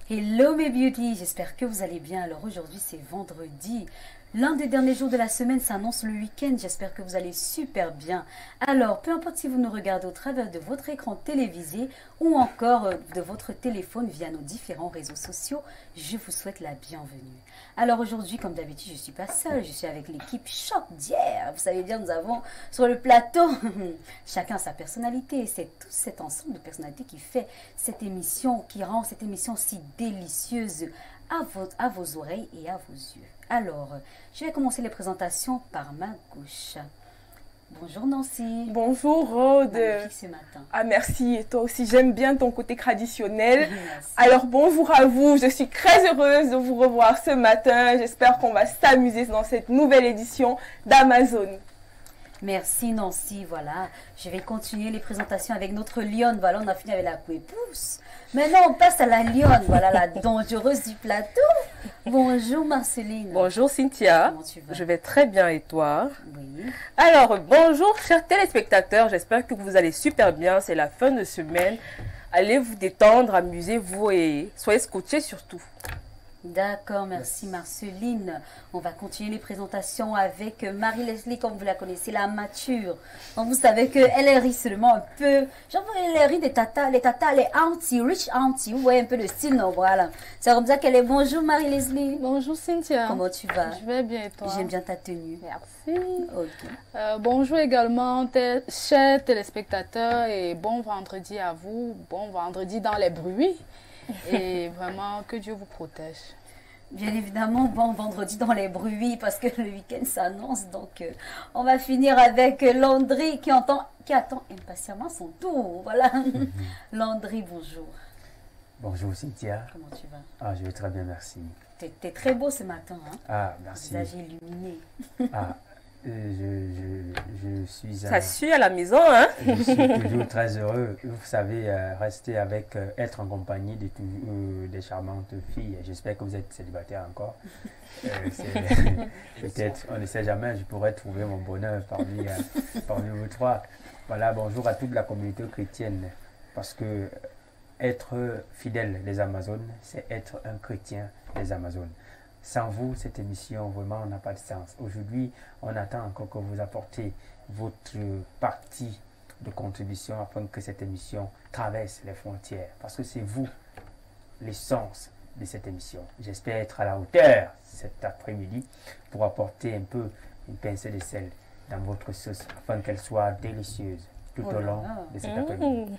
Hello mes beauty, j'espère que vous allez bien. Alors aujourd'hui c'est vendredi, l'un des derniers jours de la semaine s'annonce le week-end, j'espère que vous allez super bien. Alors peu importe si vous nous regardez au travers de votre écran télévisé ou encore de votre téléphone via nos différents réseaux sociaux, je vous souhaite la bienvenue. Alors aujourd'hui comme d'habitude je ne suis pas seule, je suis avec l'équipe Choc d'hier. Vous savez bien nous avons sur le plateau chacun sa personnalité, c'est tout cet ensemble de personnalités qui fait cette émission, qui rend cette émission si délicieuse à vos oreilles et à vos yeux. Alors, je vais commencer les présentations par ma gauche. Bonjour Nancy. Bonjour Rode. Magnifique ce matin. Ah merci, et toi aussi, j'aime bien ton côté traditionnel. Merci. Alors bonjour à vous, je suis très heureuse de vous revoir ce matin. J'espère qu'on va s'amuser dans cette nouvelle édition d'Amazon. Merci Nancy, voilà. Je vais continuer les présentations avec notre lionne. Voilà, on a fini avec la couépousse. Maintenant, on passe à la lionne, voilà, la dangereuse du plateau. Bonjour Marceline. Bonjour Cynthia. Comment tu vas? Je vais très bien et toi? Oui. Alors, bonjour chers téléspectateurs, j'espère que vous allez super bien. C'est la fin de semaine. Allez vous détendre, amusez-vous et soyez scotchés surtout. D'accord, merci Marceline. On va continuer les présentations avec Marie-Leslie, comme vous la connaissez, la mature. Donc vous savez qu'elle rit seulement un peu. Genre, elle rit des tatas, les tatas, les aunties, rich aunties. Vous voyez un peu le style, non? Voilà. C'est comme ça qu'elle est. Bonjour Marie-Leslie. Bonjour Cynthia. Comment tu vas? Je vais bien et toi? J'aime bien ta tenue. Merci. Ok. Bonjour également, chers téléspectateurs, et bon vendredi à vous. Bon vendredi dans les bruits. Et vraiment, que Dieu vous protège. Bien évidemment, bon vendredi dans les bruits parce que le week-end s'annonce. Donc, on va finir avec Landry qui attend impatiemment son tour. Voilà. Landry, bonjour. Bonjour Cynthia. Comment tu vas? Ah, je vais très bien, merci. T'es très beau ce matin. Hein? Ah, merci. Visage illuminé. Ah, je suis... Ça suit à la maison, hein? Je suis toujours très heureux. Vous savez, rester avec, être en compagnie des charmantes filles. J'espère que vous êtes célibataire encore. Peut-être, on ne sait jamais, je pourrais trouver mon bonheur parmi vous trois. Voilà, bonjour à toute la communauté chrétienne. Parce que être fidèle des Amazones, c'est être un chrétien des Amazones. Sans vous, cette émission, vraiment, n'a pas de sens. Aujourd'hui, on attend encore que vous apportez votre partie de contribution afin que cette émission traverse les frontières. Parce que c'est vous, l'essence de cette émission. J'espère être à la hauteur cet après-midi pour apporter un peu une pincée de sel dans votre sauce afin qu'elle soit délicieuse tout au long de cet après-midi.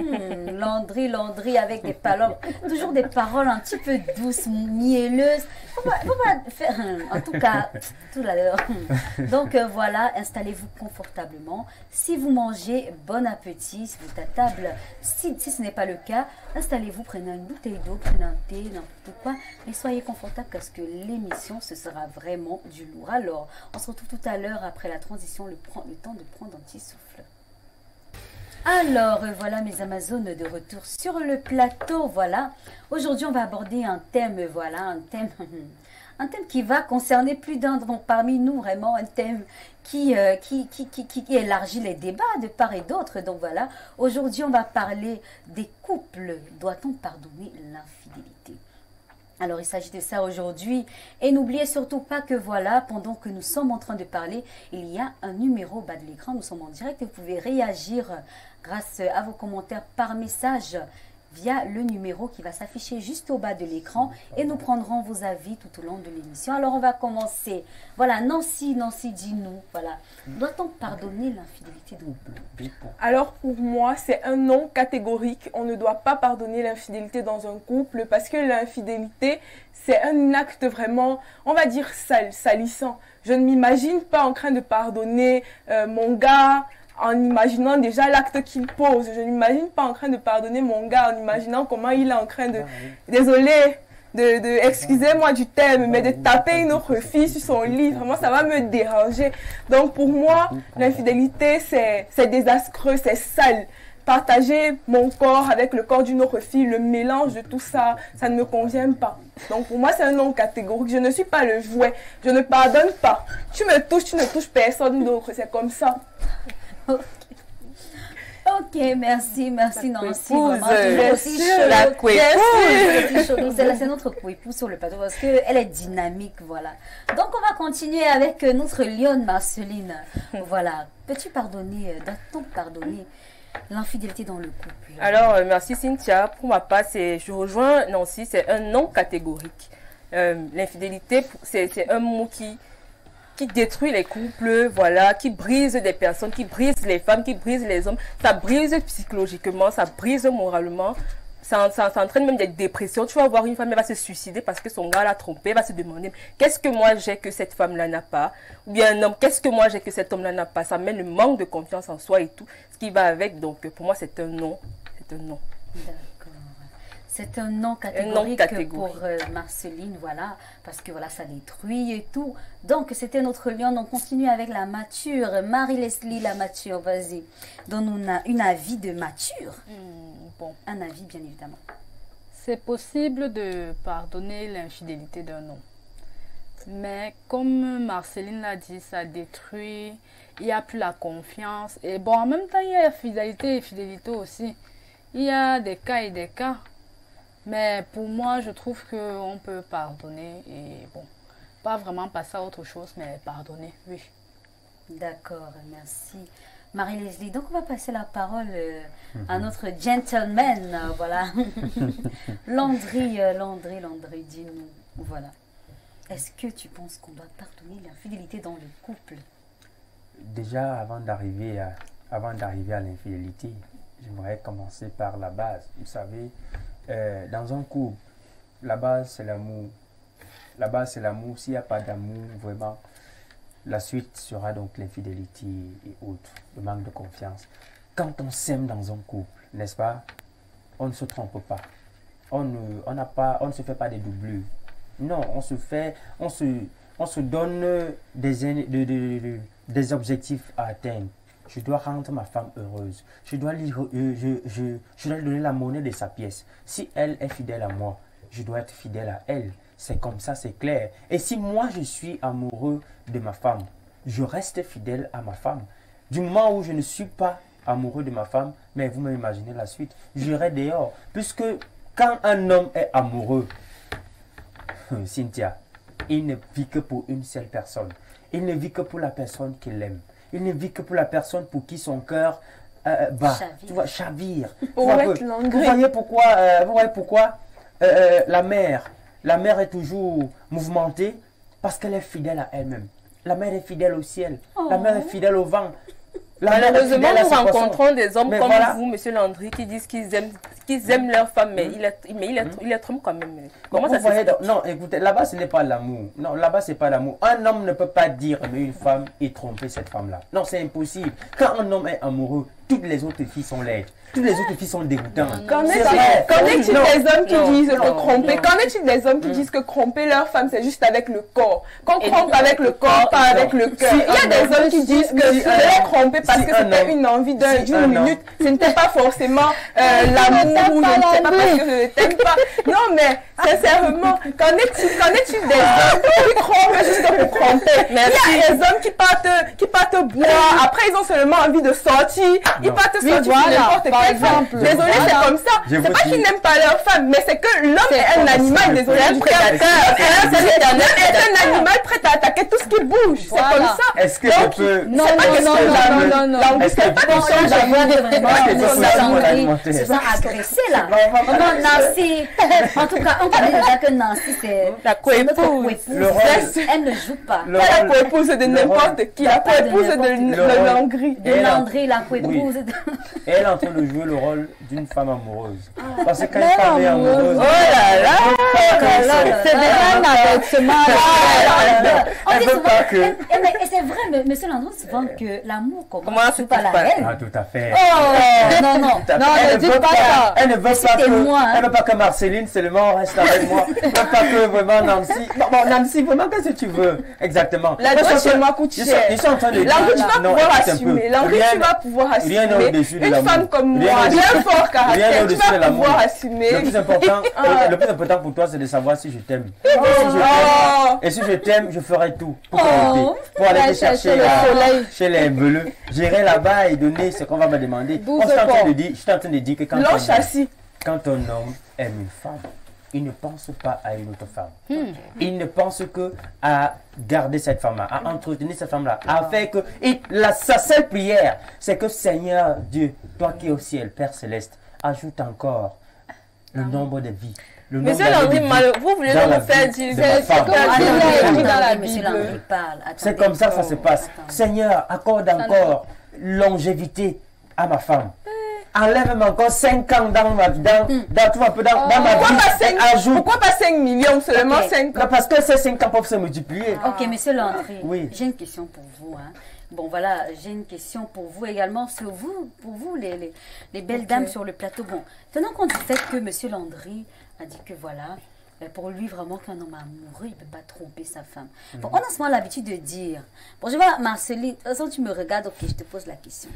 Landry avec des paroles, toujours des paroles un petit peu douces, mielleuses. Faut pas faire, en tout cas, tout à l'heure. Donc voilà, installez-vous confortablement. Si vous mangez, bon appétit. Si vous êtes à table, si ce n'est pas le cas, installez-vous, prenez une bouteille d'eau, prenez un thé, n'importe quoi. Mais soyez confortable parce que l'émission, ce sera vraiment du lourd. Alors, on se retrouve tout à l'heure après la transition, le temps de prendre un petit souffle. Alors, voilà mes Amazones de retour sur le plateau, voilà. Aujourd'hui, on va aborder un thème, voilà, un thème qui va concerner plus d'un parmi nous, vraiment, un thème qui élargit les débats de part et d'autre. Donc voilà, aujourd'hui, on va parler des couples. Doit-on pardonner l'infidélité? Alors, il s'agit de ça aujourd'hui. Et n'oubliez surtout pas que voilà, pendant que nous sommes en train de parler, il y a un numéro au bas de l'écran. Nous sommes en direct et vous pouvez réagir grâce à vos commentaires par message via le numéro qui va s'afficher juste au bas de l'écran. Et nous prendrons vos avis tout au long de l'émission. Alors, on va commencer. Voilà, Nancy, dis-nous, voilà. Doit-on pardonner l'infidélité de couple? Alors pour moi, c'est un non catégorique. On ne doit pas pardonner l'infidélité dans un couple parce que l'infidélité, c'est un acte vraiment, on va dire, salissant. Je ne m'imagine pas en train de pardonner mon gars en imaginant déjà l'acte qu'il pose. Je ne m'imagine pas en train de pardonner mon gars en imaginant comment il est en train de... Désolé, excusez-moi du terme, mais de taper une autre fille sur son lit, vraiment ça va me déranger. Donc pour moi, l'infidélité c'est désastreux, c'est sale. Partager mon corps avec le corps d'une autre fille, le mélange de tout ça, ça ne me convient pas. Donc pour moi c'est un non catégorique, je ne suis pas le jouet, je ne pardonne pas. Tu me touches, tu ne touches personne d'autre, c'est comme ça. Ok, merci Nancy. coépouse, Vraiment, toujours aussi bien sûr, chaude. la coépouse. Toujours aussi chaude. Donc, c'est notre coépouse sur le plateau parce qu'elle est dynamique, voilà. Donc, on va continuer avec notre lionne Marceline. Voilà. Peux-tu pardonner, doit-on pardonner l'infidélité dans le couple? Alors, merci Cynthia. Pour ma part, je rejoins Nancy, c'est un non catégorique. L'infidélité, c'est un mot qui détruit les couples, voilà, qui brise des personnes, qui brise les femmes, qui brise les hommes. Ça brise psychologiquement, ça brise moralement. Ça entraîne même des dépressions. Tu vas voir une femme, elle va se suicider parce que son gars l'a trompée. Elle va se demander, qu'est-ce que moi j'ai que cette femme-là n'a pas? Ou bien un homme, qu'est-ce que moi j'ai que cet homme-là n'a pas? Ça mène le manque de confiance en soi et tout. Ce qui va avec, donc pour moi, c'est un non. C'est un non. D'accord. C'est un non catégorique, pour Marceline, voilà, parce que voilà, ça détruit et tout. Donc, c'était notre lion. On continue avec la mature. Marie-Leslie, la mature, vas-y. Donne-nous une avis de mature. Bon, Un avis, bien évidemment. c'est possible de pardonner l'infidélité d'un homme. Mais comme Marceline l'a dit, ça détruit, il n'y a plus la confiance. Et bon, en même temps, il y a fidélité et fidélité aussi. Il y a des cas et des cas. Mais pour moi, je trouve qu'on peut pardonner et bon, pas vraiment passer à autre chose, mais pardonner, oui. D'accord, merci. Marie-Leslie, donc on va passer la parole à notre gentleman, voilà. Landry, dis-nous, voilà. Est-ce que tu penses qu'on doit pardonner l'infidélité dans le couple? Déjà, avant d'arriver à l'infidélité, j'aimerais commencer par la base. Vous savez, dans un couple, la base c'est l'amour. La base c'est l'amour. S'il n'y a pas d'amour, vraiment, la suite sera donc l'infidélité et autres, le manque de confiance. Quand on s'aime dans un couple, n'est-ce pas, on ne se trompe pas. On ne se fait pas des doublures. Non, on se donne des objectifs à atteindre. Je dois rendre ma femme heureuse. Je dois lui donner la monnaie de sa pièce. Si elle est fidèle à moi, je dois être fidèle à elle. C'est comme ça, c'est clair. Et si moi, je suis amoureux de ma femme, je reste fidèle à ma femme. Du moment où je ne suis pas amoureux de ma femme, mais vous m'imaginez la suite, j'irai dehors. Puisque quand un homme est amoureux, Cynthia, il ne vit que pour une seule personne. Il ne vit que pour la personne qu'il aime. Il ne vit que pour la personne pour qui son cœur bat. Tu vois, chavire. Vous voyez pourquoi la mère est toujours mouvementée? Parce qu'elle est fidèle à elle-même. La mère est fidèle au ciel. La mère est fidèle au vent. Malheureusement, nous rencontrons des hommes comme vous, Monsieur Landry, qui disent qu'ils aiment leur femme, mais il les trompe quand même. Comment ça se fait? Non, écoutez, là-bas, ce n'est pas l'amour. Non, là-bas, ce n'est pas l'amour. Un homme ne peut pas dire aimer une femme et tromper cette femme-là. Non, c'est impossible. Quand un homme est amoureux, toutes les autres filles sont laides. Toutes les autres filles sont dégoûtantes. Qu'en est-il des hommes qui disent que tromper? Qu'en est-il des hommes qui disent que tromper leur femme, c'est juste avec le corps? Qu'on trompe avec le corps, pas avec le cœur. Il y a des hommes qui disent que je l'ai trompé parce que c'était une envie d'une minute. Ce n'était pas forcément l'amour ou je ne sais pas parce que je ne t'aime pas. Non, mais sincèrement, qu'en est-il des hommes qui trompent juste pour tromper? Il y a des hommes qui partent boire. Après, ils ont seulement envie de sortir. Ils partent sortir sur n'importe quel. Désolé, c'est comme ça. C'est pas qu'ils n'aiment pas leur femme, mais c'est que l'homme est un animal. Désolé, un prédateur. C'est un animal prêt à attaquer tout ce qui bouge. C'est comme ça. Est-ce que je peux... Non. C'est pas se sent agressé là. Nancy, en tout cas, on connaît déjà que Nancy, c'est la coépouse. Elle ne joue pas. La coépouse de n'importe qui. La coépouse de Landry. De Landry, la coépouse. Elle est en train de jouer le rôle d'une femme amoureuse. Parce que quand une femme est amoureuse... Oh là là! C'est déjà un avertissement. On dit souvent, et c'est vrai, monsieur Landry, souvent que l'amour commence par la haine. Ah, tout à fait. Oh, non. Non, ne dites pas ça. Elle ne veut pas que Marceline seulement reste avec moi. Elle ne veut pas que vraiment Nancy... Bon, Nancy, vraiment, qu'est-ce que tu veux exactement? La dose chez moi coûte cher. Je suis en train de dire... Landry, tu vas pouvoir assumer. Landry, tu vas pouvoir assumer. Une femme comme moi, bien fort caractère, tu vas pouvoir assumer. Le plus important pour toi, c'est de savoir si je t'aime. Oh. Et si je t'aime, je ferai tout pour Oh. t'aider. Pour aller te chercher le soleil. chez les beleux. J'irai là-bas et donner ce qu'on va me demander. Douze Je suis en train porcs. de dire, je suis en train de dire que L'on chassis. quand un homme aime une femme, il ne pense pas à une autre femme. Il ne pense que à garder cette femme-là, à entretenir cette femme-là, à faire que... Et sa seule prière, c'est que Seigneur Dieu, toi qui es au ciel, Père Céleste, ajoute encore le nombre de vies. Le nombre Monsieur d'années de Landry, vie vous voulez dans la nous faire vie dire... de ma femme. comme Attendez, il a écrit dans la attendez, monsieur Bible. Landry parle. C'est Attendez. comme ça que ça se passe. Attendez. Seigneur, accorde encore longévité à ma femme. Enlève-moi encore 5 ans dans ma vie, dans ma Pourquoi vie. pas 5, Et ajoute. pourquoi pas 5 millions, seulement Ok. 5 Non, parce que ces 5 ans peuvent se multiplier. Ok, monsieur Landry, Oui. j'ai une question pour vous. Hein. Bon, voilà, j'ai une question pour vous également, sur vous, pour vous, les belles dames sur le plateau. Bon, tenant compte du fait que monsieur Landry a dit que voilà, pour lui, vraiment, qu'un homme amoureux, il ne peut pas tromper sa femme. Bon, on a souvent l'habitude de dire, bon, je vois Marceline, de toute façon, tu me regardes, ok, je te pose la question.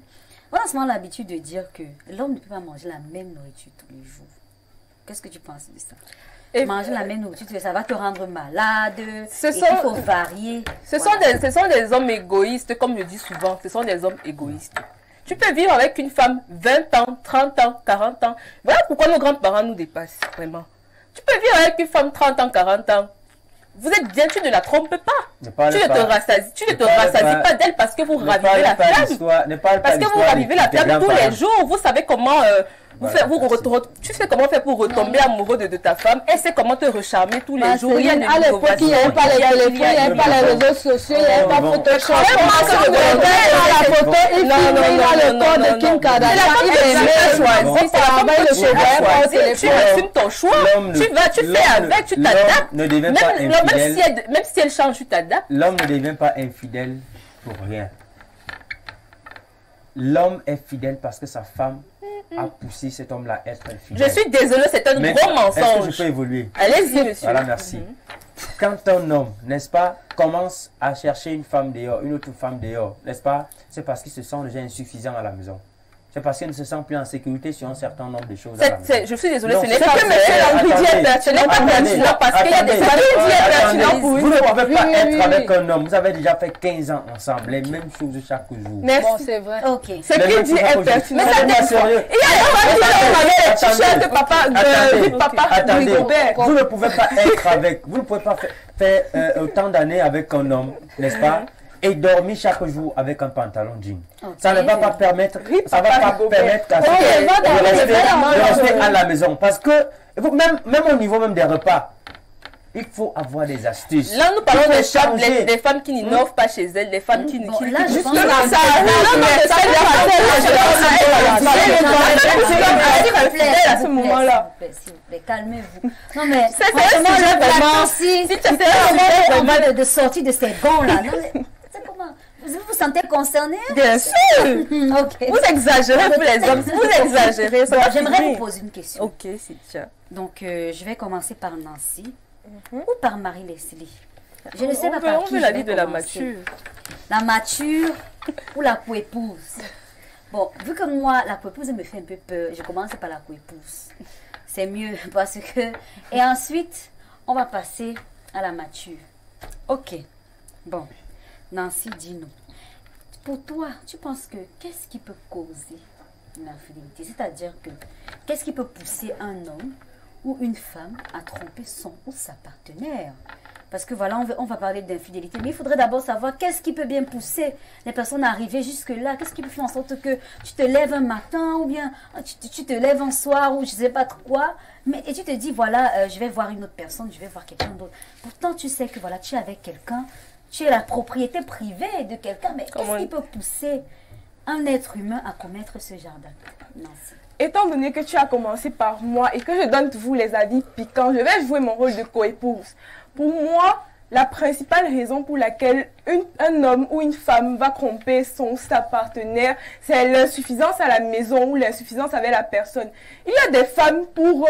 On a souvent l'habitude de dire que l'homme ne peut pas manger la même nourriture tous les jours. Qu'est-ce que tu penses de ça? Et- Manger la même nourriture, ça va te rendre malade. Ce et sont- il faut varier. Ce Voilà. sont des hommes égoïstes, comme je dis souvent, ce sont des hommes égoïstes. Tu peux vivre avec une femme 20 ans, 30 ans, 40 ans. Voilà pourquoi nos grands-parents nous dépassent, vraiment. Tu peux vivre avec une femme 30 ans, 40 ans. Vous êtes bien, tu ne la trompes pas. Ne parle Tu ne te pas- rassasies pas d'elle parce que vous ne ravivez parle la pas flamme. d'histoire- ne parle pas Parce que vous d'histoire ravivez la des flamme tous les grands-parents. jours. Vous savez comment Voilà, merci. tu sais comment faire pour retomber amoureux de ta femme. Elle sait comment te recharmer tous les jours. Il y a Marceline, des à l'époque, il n'y avait pas les téléphones, il n'y avait pas les réseaux sociaux, il n'y avait pas Bon. Photoshop. Bon. La photo, il Non, filmait, il a le non, corps non, de non, Kim non. Kardashian. C'est la femme Il que tu aimait as choisie. il travaille le chauffeur par Tu téléphone. assumes ton choix. L'homme ne- Tu vas, tu fais l'homme avec, tu ne- t'adaptes. l'homme ne devient pas infidèle. Même si elle change, tu t'adaptes. L'homme ne devient pas infidèle pour rien. L'homme est fidèle parce que sa femme a poussé cet homme-là à être Je infidèle. suis désolée, c'est un Mais gros est-ce que je mensonge. peux évoluer? Allez-y, monsieur. Voilà, merci. Quand un homme, n'est-ce pas, commence à chercher une femme dehors, une autre femme dehors, n'est-ce pas, c'est parce qu'il se sent déjà insuffisant à la maison. C'est parce qu'il ne se sent plus en sécurité sur un certain nombre de choses à la maison. Je suis désolée, Non, ce n'est c'est pas que vrai. monsieur Landry dit est Ce n'est pas Attendez, pertinent parce qu'il y a des attendez, femmes qui disent attendez. pertinent pour Vous une. ne pouvez pas Oui, être oui, avec oui. un homme. Vous avez déjà fait 15 ans ensemble, les mêmes choses chaque jour. Bon, Merci. c'est vrai. Ok. Ce Les qu'il mêmes dit choses chaque est jour. pertinent. Mais ça dépend. sérieux. Il y a des femmes qui sont avec les Attendez. t-shirts de papa, Attendez. de papa Attendez, Rigobert. vous ne pouvez pas être avec, vous ne pouvez pas faire autant d'années avec un homme, n'est-ce pas, et dormir chaque jour avec un pantalon jean. Ok. Ça ne va pas permettre, ça va pas Rigobert. permettre à ce Oh, que elle va de dormir, rester, elle va dormir. de rester à la maison. Parce que même au niveau même des repas, il faut avoir des astuces. Là, nous parlons Il faut des femmes, changer. des femmes qui n'innovent pas chez elles, des femmes qui Bon, qui- là, je qui- pense Non, que- ça Non, non, mais ça, S'il vous plaît, à ce moment-là. s'il vous plaît, calmez-vous. Non mais C'est franchement, un sujet le vraiment- plateau, si si tu fais on un sujet est en vraiment- train de sortir de ces gants-là, non, mais c'est comment? Vous vous sentez concerné? Bien sûr. Ok. Vous exagérez, vous les hommes, vous exagérez. ça Bon, va j'aimerais finir. vous poser une question. Ok, c'est tiens. Donc, je vais commencer par Nancy ou par Marie-Leslie. Je ne sais On pas veut- par on qui veut je l'avis vais de la commencer. mature. La mature ou la coépouse. Bon, vu que moi, la coépouse me fait un peu peur, je commence par la coépouse. C'est mieux parce que... Et ensuite, on va passer à la mature. Ok. Bon, Nancy, dis-nous. Pour toi, tu penses que qu'est-ce qui peut causer l'infidélité? C'est-à-dire que qu'est-ce qui peut pousser un homme ou une femme à tromper son ou sa partenaire? Parce que voilà, on va parler d'infidélité, mais il faudrait d'abord savoir qu'est-ce qui peut bien pousser les personnes à arriver jusque-là. Qu'est-ce qui peut faire en sorte que tu te lèves un matin ou bien tu te lèves un soir ou je ne sais pas trop quoi, et tu te dis, voilà, je vais voir une autre personne, je vais voir quelqu'un d'autre. Pourtant, tu sais que voilà, tu es avec quelqu'un, tu es la propriété privée de quelqu'un, mais qu'est-ce qui peut pousser un être humain à commettre ce genre d'acte? Nancy. Étant donné que tu as commencé par moi et que je donne vous les avis piquants, je vais jouer mon rôle de coépouse. Pour moi, la principale raison pour laquelle un homme ou une femme va tromper son ou sa partenaire, c'est l'insuffisance à la maison ou l'insuffisance avec la personne. Il y a des femmes pour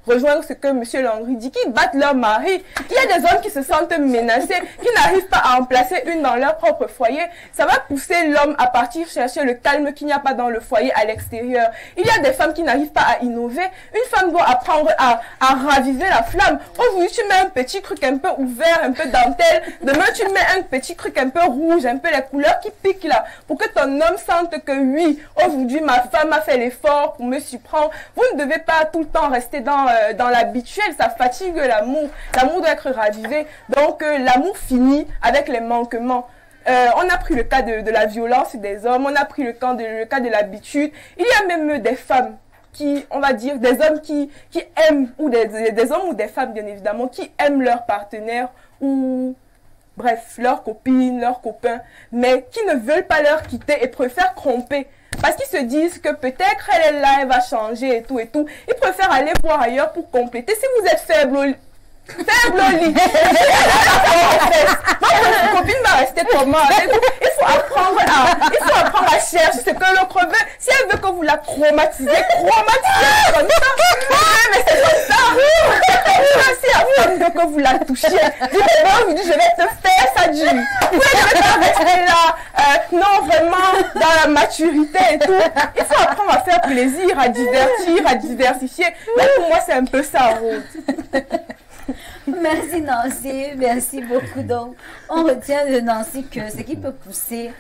rejoindre ce que M. Landry dit, qui battent leur mari. Il y a des hommes qui se sentent menacés, qui n'arrivent pas à en placer une dans leur propre foyer. Ça va pousser l'homme à partir chercher le calme qu'il n'y a pas dans le foyer à l'extérieur. Il y a des femmes qui n'arrivent pas à innover. Une femme doit apprendre à raviver la flamme. Aujourd'hui, tu mets un petit truc un peu ouvert, un peu dentelle. Demain, tu mets un petit truc un peu rouge, un peu les couleurs qui piquent là, pour que ton homme sente que oui, aujourd'hui, ma femme a fait l'effort pour me surprendre. Vous ne devez pas tout le temps rester dans l'habituel, ça fatigue l'amour. L'amour doit être ravivé. Donc, l'amour finit avec les manquements. On a pris le cas de la violence des hommes, on a pris le cas de l'habitude. Il y a même des femmes qui, on va dire, des hommes qui aiment, ou des hommes ou des femmes, bien évidemment, qui aiment leur partenaire ou, bref, leur copine, leur copain, mais qui ne veulent pas leur quitter et préfèrent tromper. Parce qu'ils se disent que peut-être elle est là, elle va changer et tout et tout. Ils préfèrent aller voir ailleurs pour compléter. Si vous êtes faible au lit, ma copine va rester comment avec vous. Il faut apprendre à chercher ce que l'autre veut. Si elle veut que vous la traumatisez comme ça. Mais c'est comme ça. Si elle veut que vous la touchiez, dites-moi, je vais te faire ça du. Vous devez pas rester là. Non, vraiment, dans la maturité et tout. Il faut apprendre à faire plaisir, à divertir, à diversifier. Mais pour moi, c'est un peu ça, Rose. Merci Nancy, merci beaucoup. Donc, on retient de Nancy que ce qui peut pousser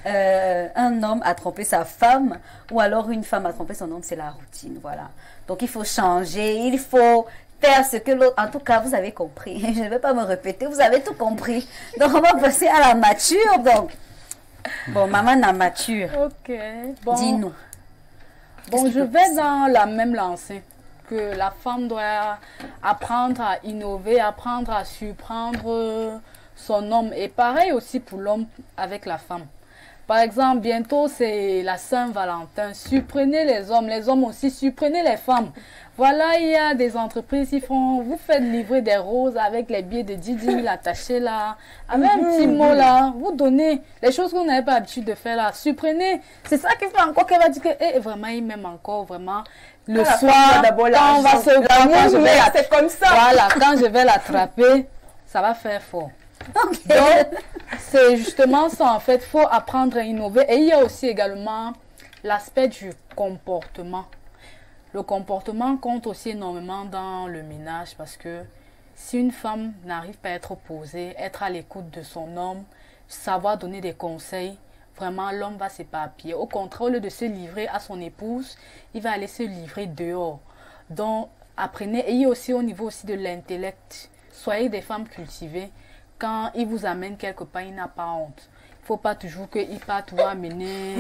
un homme à tromper sa femme ou alors une femme à tromper son homme, c'est la routine. Voilà. Donc, il faut changer, il faut faire ce que l'autre... En tout cas, vous avez compris. Je ne vais pas me répéter, vous avez tout compris. Donc, on va passer à la mature. Donc, bon, maman la mature. Ok. Bon, dis-nous. Bon, je vais dans la même lancée. Que la femme doit apprendre à innover, apprendre à surprendre son homme. Et pareil aussi pour l'homme avec la femme. Par exemple, bientôt c'est la Saint-Valentin. Surprenez les hommes aussi, surprenez les femmes. Voilà, il y a des entreprises qui font, vous faites livrer des roses avec les billets de 10 000 attachés là, avec un petit mot là, vous donnez les choses que vous n'avez pas l'habitude de faire là, surprenez. C'est ça qui fait encore qu'elle va dire que, vraiment, il m'aime encore, vraiment. Le soir, quand on va se voir, c'est comme ça. Voilà, quand je vais l'attraper, ça va faire fort. Okay. Donc, c'est justement ça en fait, il faut apprendre à innover. Et il y a aussi également l'aspect du comportement. Le comportement compte aussi énormément dans le ménage parce que si une femme n'arrive pas à être posée, être à l'écoute de son homme, savoir donner des conseils, vraiment l'homme va s'éparpiller. Au contraire, au lieu de se livrer à son épouse, il va aller se livrer dehors. Donc, apprenez, et il y a aussi au niveau aussi de l'intellect. Soyez des femmes cultivées. Quand il vous amène quelque part, il n'a pas honte. Il ne faut pas toujours qu'il parte vous amener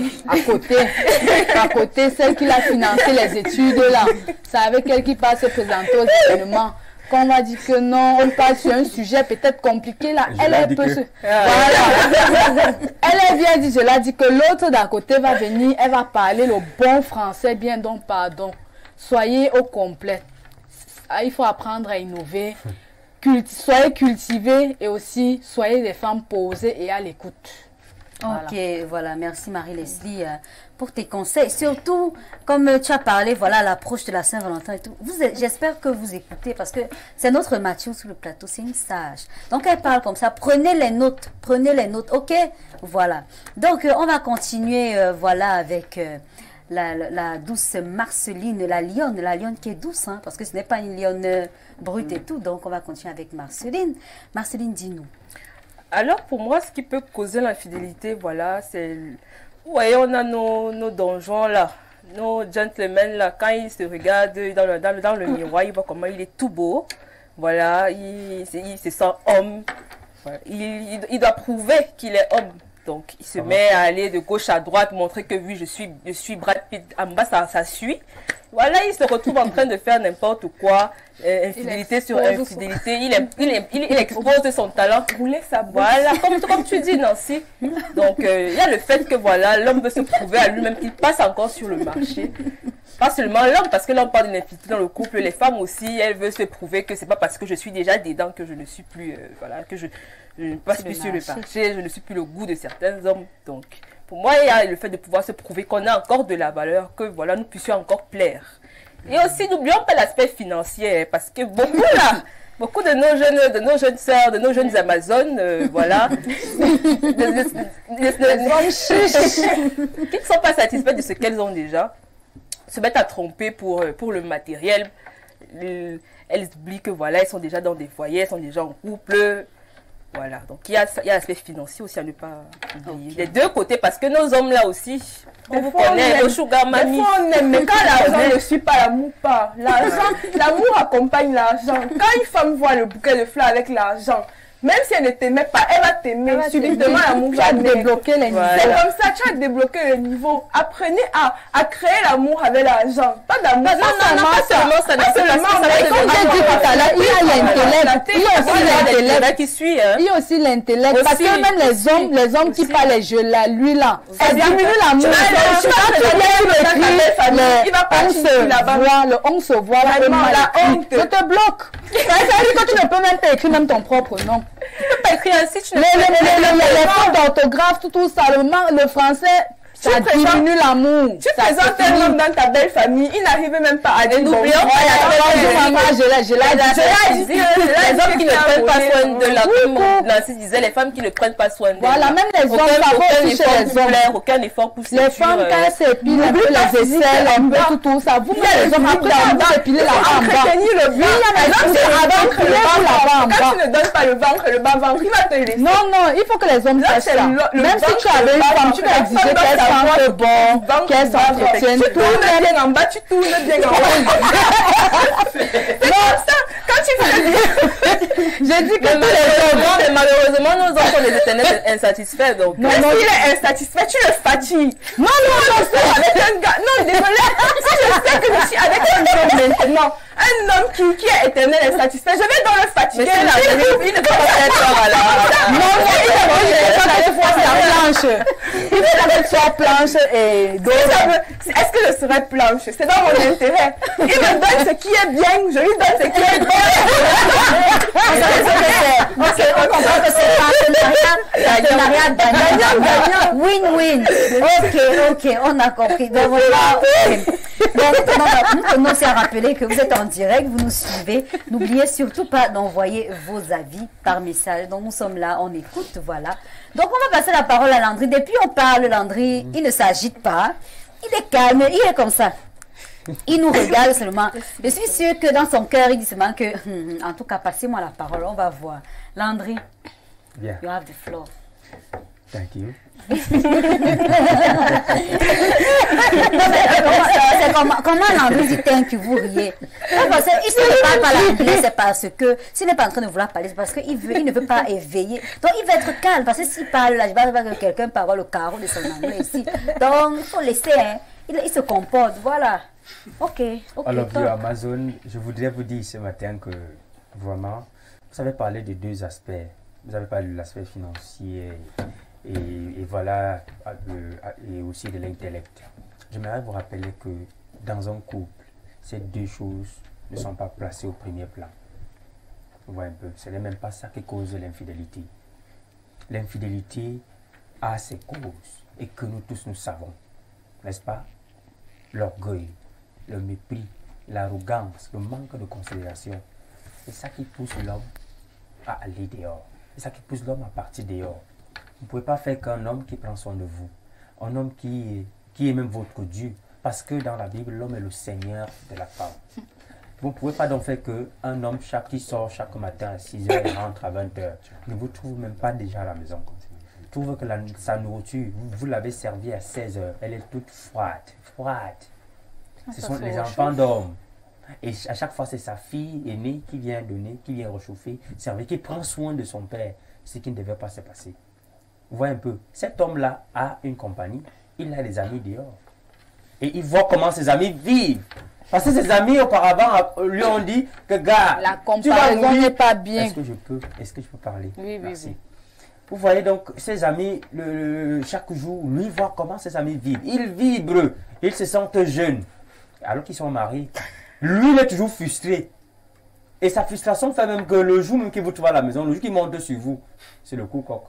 à côté, celle qui a financé les études là. C'est avec elle qui passe se présenter aux événements. Quand on va dire que non, on passe sur un sujet peut-être compliqué là, elle peut se... Voilà. Elle est bien dit, je l'ai dit que l'autre d'à côté va venir, elle va parler le bon français, bien donc pardon. Soyez au complet. Il faut apprendre à innover. Soyez cultivés et aussi soyez des femmes posées et à l'écoute. Ok, voilà, merci Marie-Leslie pour tes conseils. Surtout, comme tu as parlé, voilà, l'approche de la Saint-Valentin et tout. J'espère que vous écoutez parce que c'est notre Mathieu sur le plateau, c'est une sage. Donc, elle parle comme ça. Prenez les notes, ok? Voilà. Donc, on va continuer, voilà, avec la douce Marceline, la lionne qui est douce, hein, parce que ce n'est pas une lionne brute et tout. Donc, on va continuer avec Marceline. Marceline, dis-nous. Alors, pour moi, ce qui peut causer l'infidélité, voilà, c'est... Ouais, on a nos donjons là, nos gentlemen là, quand ils se regardent dans le miroir, ils voient comment il est tout beau. Voilà, il se sent homme. Voilà. Il doit prouver qu'il est homme. Donc, il se met à aller de gauche à droite, montrer que oui, je suis Brad Pitt. En bas, ça suit. Voilà, il se retrouve en train de faire n'importe quoi, infidélité sur infidélité. Il expose son talent. Rouler sa boîte. Voilà, comme tu dis, Nancy. Donc, il y a le fait que voilà, l'homme veut se prouver à lui-même qu'il passe encore sur le marché. Pas seulement l'homme, parce que l'homme parle d'une infidélité dans le couple, les femmes aussi, elles veulent se prouver que c'est pas parce que je suis déjà dedans que je ne suis plus, voilà, que je ne passe plus sur le marché, je ne suis plus le goût de certains hommes. Donc, pour moi, il y a le fait de pouvoir se prouver qu'on a encore de la valeur, que voilà, nous puissions encore plaire. Et aussi, n'oublions pas l'aspect financier, hein, parce que beaucoup de nos jeunes sœurs, de nos jeunes Amazones, voilà, qui ne sont pas satisfaites de ce qu'elles ont déjà, se mettent à tromper pour le matériel. Elles oublient que voilà, elles sont déjà dans des foyers, elles sont déjà en couple. Voilà, donc il y a l'aspect financier aussi à ne pas oublier. Les deux côtés, parce que nos hommes là aussi, on vous connaît, le sugar mami. Des fois on aime, mais quand l'argent ne suit pas, l'amour part. L'amour accompagne l'argent. Quand une femme voit le bouquet de fleurs avec l'argent, même si elle ne t'aimait pas, elle va t'aimer. Subitement, l'amour va débloquer les niveaux. C'est comme ça, tu vas débloquer le niveau. Apprenez à créer l'amour avec l'argent. Pas d'amour. Non, pas seulement ça. Comme j'ai dit tout à l'heure, il y a l'intellect. Il y a aussi l'intellect qui suit. Il y a aussi l'intellect. Parce que même les hommes qui parlent les jeux là, lui là, ça diminue l'amour. Le on se voit, je te bloque. Ça veut dire que tu ne peux même pas écrire même ton propre nom. Tu peux pas écrire ainsi, tu ne les fautes d'orthographe, tout ça, le français, ça diminue l'amour. Tu présentes un homme dans ta belle famille, il n'arrive même pas à dire n'oublions pas les hommes qui ne prennent pas soin de la comme Nancy disait, les femmes qui ne prennent pas soin d'elles. Voilà, même les hommes, ça va aussi chez les hommes. Aucun effort pour les femmes, quand elles s'épilent un peu les aisselles, un peu tout ça, vous les hommes, après vous épilez la bas. Entretenir le ventre. Quand tu ne donnes pas le ventre, le bas-ventre, il va te laisser. Non, il faut que les hommes sachent ça. Même si tu avais une femme, tu vas exiger qu'elle sente bon, qu'elle s'entretienne. Tu tournes bien en bas, tu tournes bien en haut. C'est comme ça. Quand tu fais j'ai dit que malheureusement, nos enfants sont des éternels insatisfaits. Donc, mais s'il est insatisfait, tu le fatigues. Non, avec un gars. Non, désolé. Si je sais que je suis avec un homme maintenant, un homme qui est éternel insatisfait, je vais dans le fatiguer. Il ne peut pas être là. Il veut avec toi planche et est-ce que je serais planche? C'est dans mon intérêt. Il me donne ce qui est bien, je lui donne ce qui est bon. On comprend que c'est partenariat gagnant. Win-win. Ok, on a compris. Donc voilà. Donc, nous tenons aussi à rappeler que vous êtes en direct, vous nous suivez. N'oubliez surtout pas d'envoyer vos avis par message. Donc nous sommes là, on écoute, voilà. Donc on va passer la parole à Landry. Depuis on parle, Landry, il ne s'agite pas. Il est calme, il est comme ça. Il nous regarde seulement. Je suis sûre que dans son cœur, il dit seulement que, en tout cas, passez-moi la parole, on va voir. Landry, yeah. You have the floor. Thank you. Comment Landry dit thank you, vous riez? Parce que s'il ne parle pas l'anglais, c'est parce que s'il n'est pas en train de vouloir parler, c'est parce qu'il ne veut pas éveiller. Donc il va être calme, parce que s'il parle là, je ne vais pas que quelqu'un peut avoir le carreau de son anglais ici. Donc il faut laisser, hein. Il se comporte, voilà. Ok. Alors, vieux Amazon, je voudrais vous dire ce matin que vraiment, vous avez parlé de deux aspects. Vous avez parlé de l'aspect financier et voilà, et aussi de l'intellect. J'aimerais vous rappeler que dans un couple, ces deux choses ne sont pas placées au premier plan. Vous voyez un peu, ce n'est même pas ça qui cause l'infidélité. L'infidélité a ses causes et que nous tous nous savons, n'est-ce pas? L'orgueil, le mépris, l'arrogance, le manque de considération. C'est ça qui pousse l'homme à aller dehors. C'est ça qui pousse l'homme à partir dehors. Vous ne pouvez pas faire qu'un homme qui prend soin de vous. Un homme qui est même votre Dieu. Parce que dans la Bible, l'homme est le Seigneur de la femme. Vous ne pouvez pas donc faire qu'un homme qui sort chaque matin à 6 h et rentre à 20 h ne vous trouve même pas déjà à la maison. Trouve que sa nourriture, vous l'avez servie à 16 h, elle est toute froide. Ce sont les enfants d'hommes. Et à chaque fois, c'est sa fille aînée qui vient donner, qui vient réchauffer, servir, qui prend soin de son père, ce qui ne devait pas se passer. Vous voyez un peu, cet homme-là a une compagnie, il a des amis dehors. Et il voit comment ses amis vivent. Parce que ses amis auparavant lui ont dit que gars, la comparaison n'est pas bien. Est-ce que je peux parler? Oui. Vous voyez donc ses amis, chaque jour, lui voit comment ses amis vivent. Ils vibrent, ils se sentent jeunes. Alors qu'ils sont mariés, lui il est toujours frustré. Et sa frustration fait même que le jour même qu'il vous trouve à la maison, le jour qu'il monte sur vous, c'est le coup coq.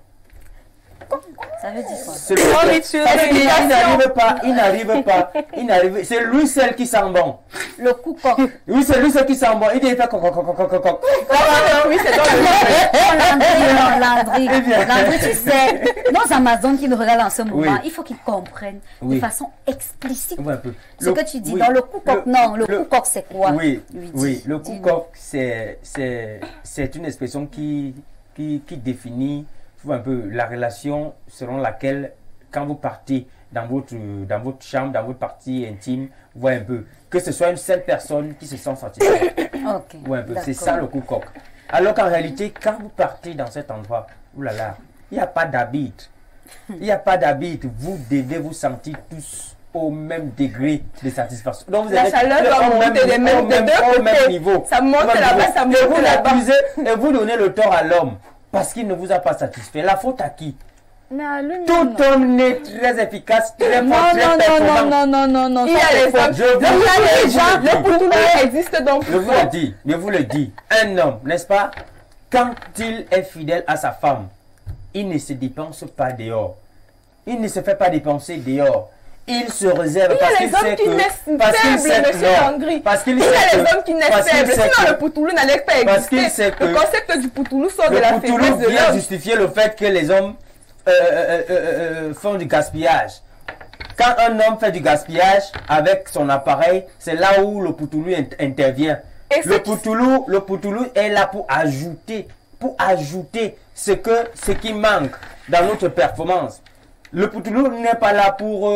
Ça veut dire quoi? C'est il n'arrive pas. C'est lui seul qui sent bon. Le coup coq. Oui, c'est lui qui sent bon. Il dit, il fait coq. Oui, c'est dans le Landry, Eh bien. Landry, tu sais, nos Amazones qui nous regardent en ce moment, Oui. il faut qu'ils comprennent Oui. de façon explicite Ouais, un peu. ce que tu dis. Oui. Dans le coup coq, non, le coup coq, c'est quoi? Oui, Oui, oui. dis- Le coup dis-nous. coq, c'est une expression qui définit un peu la relation selon laquelle, quand vous partez dans votre chambre, dans votre partie intime, vous voyez un peu, que ce soit une seule personne qui se sent satisfaite. Ok. Ouais, un peu. C'est d'accord. ça le coup coq. Alors qu'en réalité, quand vous partez dans cet endroit, oulala, il n'y a pas d'habit. Il n'y a pas d'habit. Vous devez vous sentir tous au même degré de satisfaction. Donc vous La êtes chaleur doit au monter des au deux côtés. même niveau. Ça monte Au même là-bas, niveau. ça Et monte vous là-bas. l'accusez et vous donnez le tort à l'homme parce qu'il ne vous a pas satisfait. La faute à qui? Mais à lui, Tout non. homme n'est très efficace, très Non, fort, très non, performant. non. Il y a les hommes. Je vous Il y a le les gens. dis. Le poutoulou existe donc. Je vous le dis, un homme, n'est-ce pas, quand il est fidèle à sa femme, il ne se dépense pas dehors. Il ne se fait pas dépenser dehors. Il se réserve Il y parce a qu'il les hommes sait qui que... naissent parce qu'il faibles, sait que monsieur non. Langry. Parce qu'il Il y sait a que... les hommes qui naissent parce qu'il faibles. sait Sinon, que- le poutoulou n'allait pas parce qu'il exister. sait que- Le concept du poutoulou sort de Le la poutoulou faiblesse de vient l'homme. justifier le fait que les hommes font du gaspillage. Quand un homme fait du gaspillage avec son appareil, c'est là où le poutoulou intervient. Et ce Le qui- poutoulou est là pour ajouter ce qui manque dans notre performance. Le poutoulou n'est pas là pour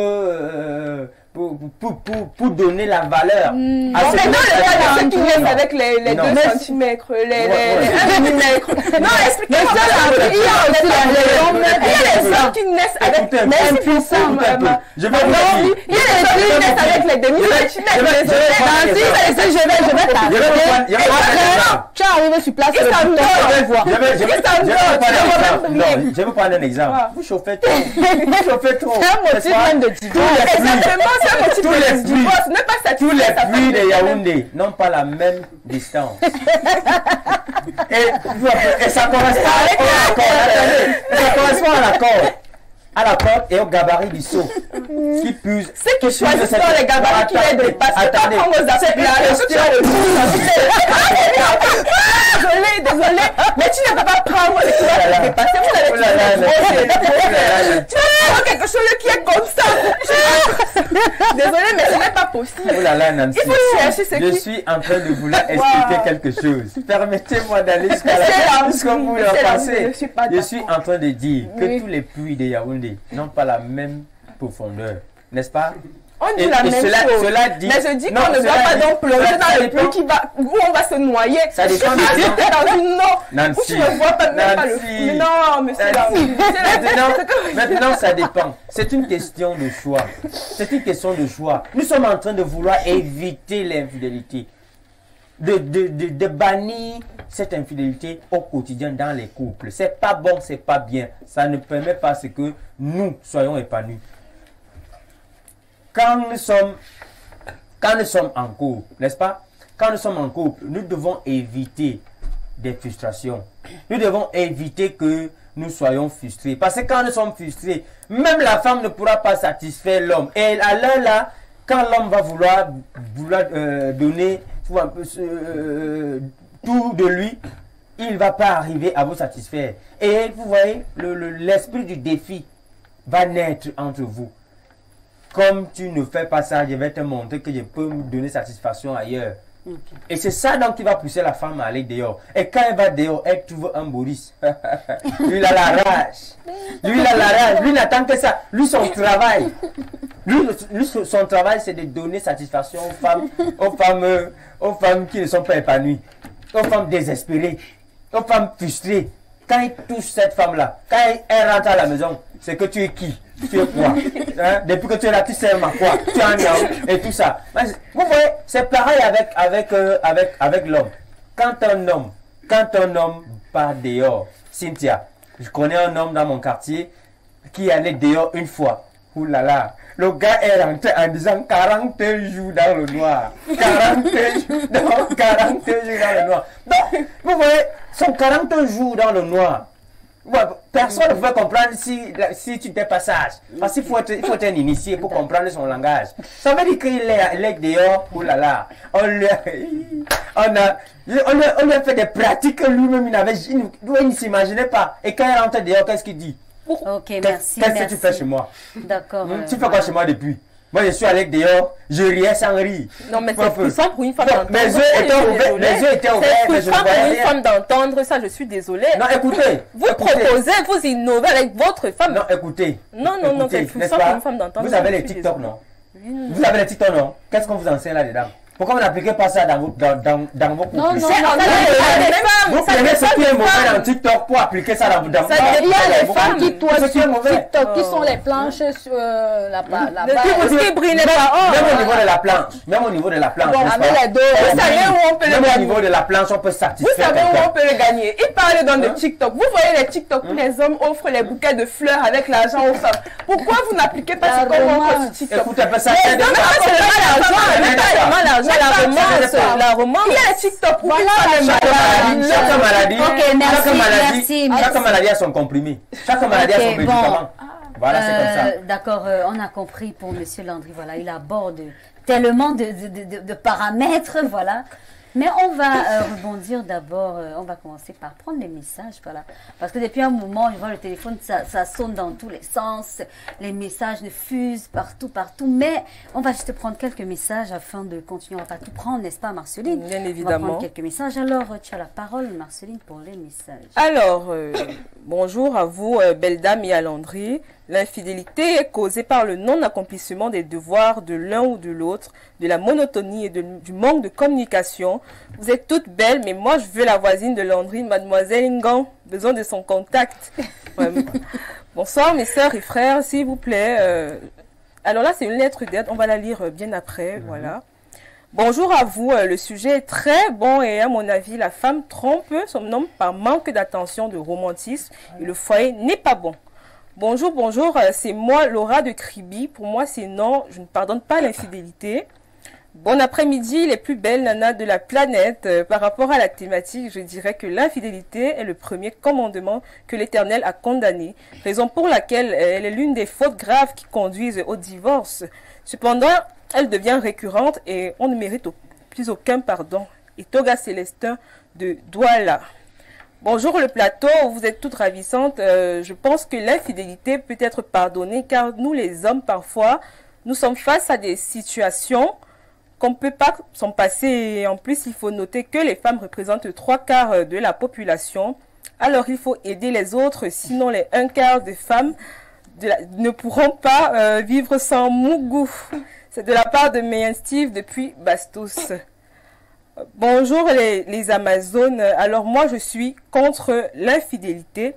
donner la valeur. à Non, ce mais que- non, le cas de ceux qui Non. naissent avec les Non. 2 Mais- cm, Ouais. les 1 millimètre. Non, expliquez-moi. Mais Il y a aussi les hommes qui naissent avec... Écoutez un peu. Merci pour Écoutez ça, un peu. maman. Je vais vous le dire. Il y a les hommes qui naissent avec les demi-centimètres. Je vais prendre un exemple. Je vais Je vais vous prendre un exemple. Tu es arrivé sur place, Ils le s'en bouton, donnent. on va voir. Je vais prendre un exemple. Vous chauffez trop. Vous chauffez trop. C'est un motif même de divorce. Exactement, c'est un motif Tous les de divorce. Ce n'est pas Tous les satisfait. puits de Yaoundé n'ont pas la même distance. Et ça correspond à l'accord. Attendez, ça correspond à la corde et au gabarit du seau. Qui puise. Ceux qui choisissent dans les gabarits qui les dépassent. Attendez. Pas prendre aux affaires. Désolé, mais tu ne peux pas prendre les qui les dépasser. Vous Oh là là, allez tu vas quelque chose qui est comme ça. Désolé, mais ce n'est pas possible. Oh là là, Nancy. Il faut chercher ce Je qui... suis en train de vouloir expliquer quelque chose. Permettez-moi d'aller jusqu'au bout de la pensée. Je suis pas Je suis en train de dire que Oui. tous les puits de Yaoundé n'ont pas la même profondeur, n'est-ce pas? On dit Et la même chose. cela dit... Mais je dis Non, qu'on ne doit cela pas dit- donc pleurer ça dans le dépend. puits où on va se noyer. Ça Je suis dépend du pas temps. dans une eau où Nancy. tu ne vois pas même pas le Nancy. puits. Non, monsieur Nancy. Langry. Maintenant, ça dépend. C'est une question de choix. C'est une question de choix. Nous sommes en train de vouloir éviter l'infidélité. De bannir cette infidélité au quotidien dans les couples. C'est pas bon, c'est pas bien. Ça ne permet pas ce que nous soyons épanouis. Quand nous sommes en couple, n'est-ce pas? Quand nous sommes en couple, nous devons éviter des frustrations. Nous devons éviter que nous soyons frustrés. Parce que quand nous sommes frustrés, même la femme ne pourra pas satisfaire l'homme. Et à l'heure là, quand l'homme va vouloir donner un peu, tout de lui, il ne va pas arriver à vous satisfaire. Et vous voyez, l'esprit du défi va naître entre vous. Comme tu ne fais pas ça, je vais te montrer que je peux me donner satisfaction ailleurs. Ok. Et c'est ça donc qui va pousser la femme à aller dehors. Et quand elle va dehors, elle trouve un Boris. Lui, il a la rage. Lui, il a la rage. Lui, n'attend que ça. Lui, son travail. Lui, son travail, c'est de donner satisfaction aux femmes qui ne sont pas épanouies. Aux femmes désespérées. Aux femmes frustrées. Quand il touche cette femme-là, quand elle rentre à la maison, c'est que tu es qui? Tu es quoi? Hein? Depuis que tu es là, tu sais ma quoi? Tu es un homme et tout ça. Mais vous voyez, c'est pareil avec l'homme. Quand un homme part dehors, Cynthia, je connais un homme dans mon quartier qui allait dehors une fois. Ouh là là, le gars est rentré en disant 40 jours dans le noir. 40 jours dans le noir. Donc, vous voyez, son 40 jours dans le noir. Ouais, personne ne pouvait comprendre si tu n'étais pas sage. Parce qu'il faut être un initié pour comprendre son langage. Ça veut dire qu'il est dehors, oh là là. On lui a fait des pratiques que lui-même il ne s'imaginait pas. Et quand il rentre dehors, qu'est-ce qu'il dit? Ok, merci. Qu'est-ce que tu fais chez moi? D'accord. Tu fais quoi chez moi depuis? Moi, je suis allé dehors, je riais sans rire. Non, mais c'est frustrant pour une femme d'entendre. Mes yeux étaient ouverts, c'est frustrant pour une femme d'entendre ça, je suis désolée. Non, écoutez. Vous proposez, vous innovez avec votre femme. Non, écoutez. Non, c'est frustrant pour une femme d'entendre. Vous avez les TikTok, non? Vous avez les TikTok, non? Qu'est-ce qu'on vous enseigne là-dedans? Pourquoi vous n'appliquez pas ça dans vos couples? Non, vous prenez ce qui est mauvais dans TikTok pour appliquer ça dans vos couples. Il y a les femmes qui tournent sur mauvais. TikTok, qui sont les planches sur la base. Qui brille pas. Même au niveau de la planche. Même au niveau de la planche. Avec les deux. Vous savez où on peut le Même au gagner? niveau de la planche, on peut Vous satisfaire savez où quelqu'un. on peut le gagner? Il parle dans le TikTok. Vous voyez les TikTok où les hommes offrent les bouquets de fleurs avec l'argent aux femmes. Pourquoi vous n'appliquez pas ce qu'on offre sur TikTok? Écoutez, ça Les aide hommes pas. offrent La romance. Il y a les TikTok où Voilà, ils font des maladies. Chaque maladie, Ok, merci. chaque maladie a son comprimé. Chaque maladie a son Ok, bon. médicament. Voilà, c'est comme ça. D'accord, on a compris pour Monsieur Landry. Voilà, il aborde tellement de paramètres, voilà. Mais on va rebondir d'abord, on va commencer par prendre les messages, voilà. Parce que depuis un moment, je vois le téléphone, ça sonne dans tous les sens, les messages ne fusent partout. Mais on va juste prendre quelques messages afin de continuer. On va pas tout prendre, n'est-ce pas, Marceline? Bien On va évidemment. prendre quelques messages. Alors, tu as la parole, Marceline, pour les messages. Alors, bonjour à vous, belle dame et à Landry. L'infidélité est causée par le non-accomplissement des devoirs de l'un ou de l'autre, de la monotonie et du manque de communication. Vous êtes toutes belles, mais moi je veux la voisine de Landry, mademoiselle Ingan, besoin de son contact. Ouais. Bonsoir mes sœurs et frères, s'il vous plaît. Alors là c'est une lettre d'aide, on va la lire bien après, voilà. Bonjour à vous, le sujet est très bon et à mon avis la femme trompe son homme par manque d'attention, de romantisme et le foyer n'est pas bon. Bonjour, c'est moi Laura de Kribi. Pour moi c'est non, je ne pardonne pas l'infidélité. Bon après-midi, les plus belles nanas de la planète. Par rapport à la thématique, je dirais que l'infidélité est le premier commandement que l'Éternel a condamné, raison pour laquelle elle est l'une des fautes graves qui conduisent au divorce. Cependant, elle devient récurrente et on ne mérite plus aucun pardon. Et Toga Célestin de Douala. Bonjour le plateau, vous êtes toutes ravissantes. Je pense que l'infidélité peut être pardonnée car nous les hommes parfois, nous sommes face à des situations qu'on ne peut pas s'en passer. Et en plus, il faut noter que les femmes représentent 3/4 de la population. Alors il faut aider les autres, sinon les 1/4 des femmes ne pourront pas vivre sans Mougou. C'est de la part de Mayan Steve depuis Bastos. Bonjour les Amazones. Alors moi je suis contre l'infidélité.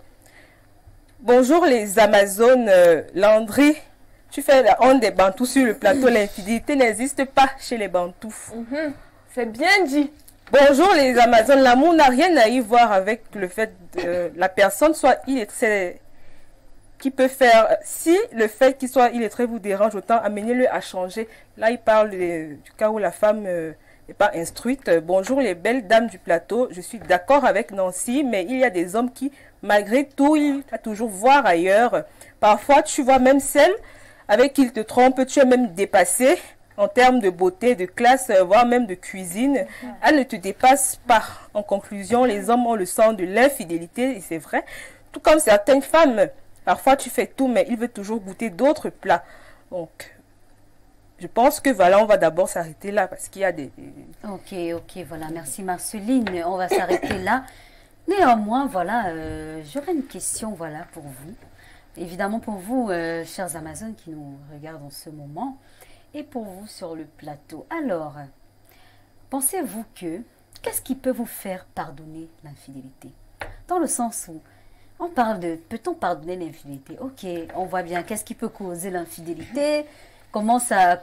Bonjour les Amazones. Landry, tu fais la honte des Bantous sur le plateau. L'infidélité n'existe pas chez les Bantous. C'est bien dit. Bonjour les Amazones. L'amour n'a rien à y voir avec le fait que la personne soit illettrée. Qui peut faire, si le fait qu'il soit illettré vous dérange, autant amenez-le à changer. Là il parle du cas où la femme n'est pas instruite. Bonjour les belles dames du plateau, je suis d'accord avec Nancy, mais il y a des hommes qui, malgré tout, il va toujours voir ailleurs. Parfois, tu vois même celle avec qui il te trompe, tu es même dépassé en termes de beauté, de classe, voire même de cuisine. Elle ne te dépasse pas. En conclusion, les hommes ont le sang de l'infidélité, et c'est vrai. Tout comme certaines femmes, parfois tu fais tout, mais il veut toujours goûter d'autres plats. Donc, je pense que voilà, on va d'abord s'arrêter là parce qu'il y a des... Ok, voilà, merci Marceline, on va s'arrêter là. Néanmoins, voilà, j'aurais une question, voilà, pour vous. Évidemment pour vous, chers Amazones qui nous regardent en ce moment, et pour vous sur le plateau. Alors, pensez-vous qu'est-ce qui peut vous faire pardonner l'infidélité? Dans le sens où, on parle de, peut-on pardonner l'infidélité? Ok, on voit bien, qu'est-ce qui peut causer l'infidélité? Comment ça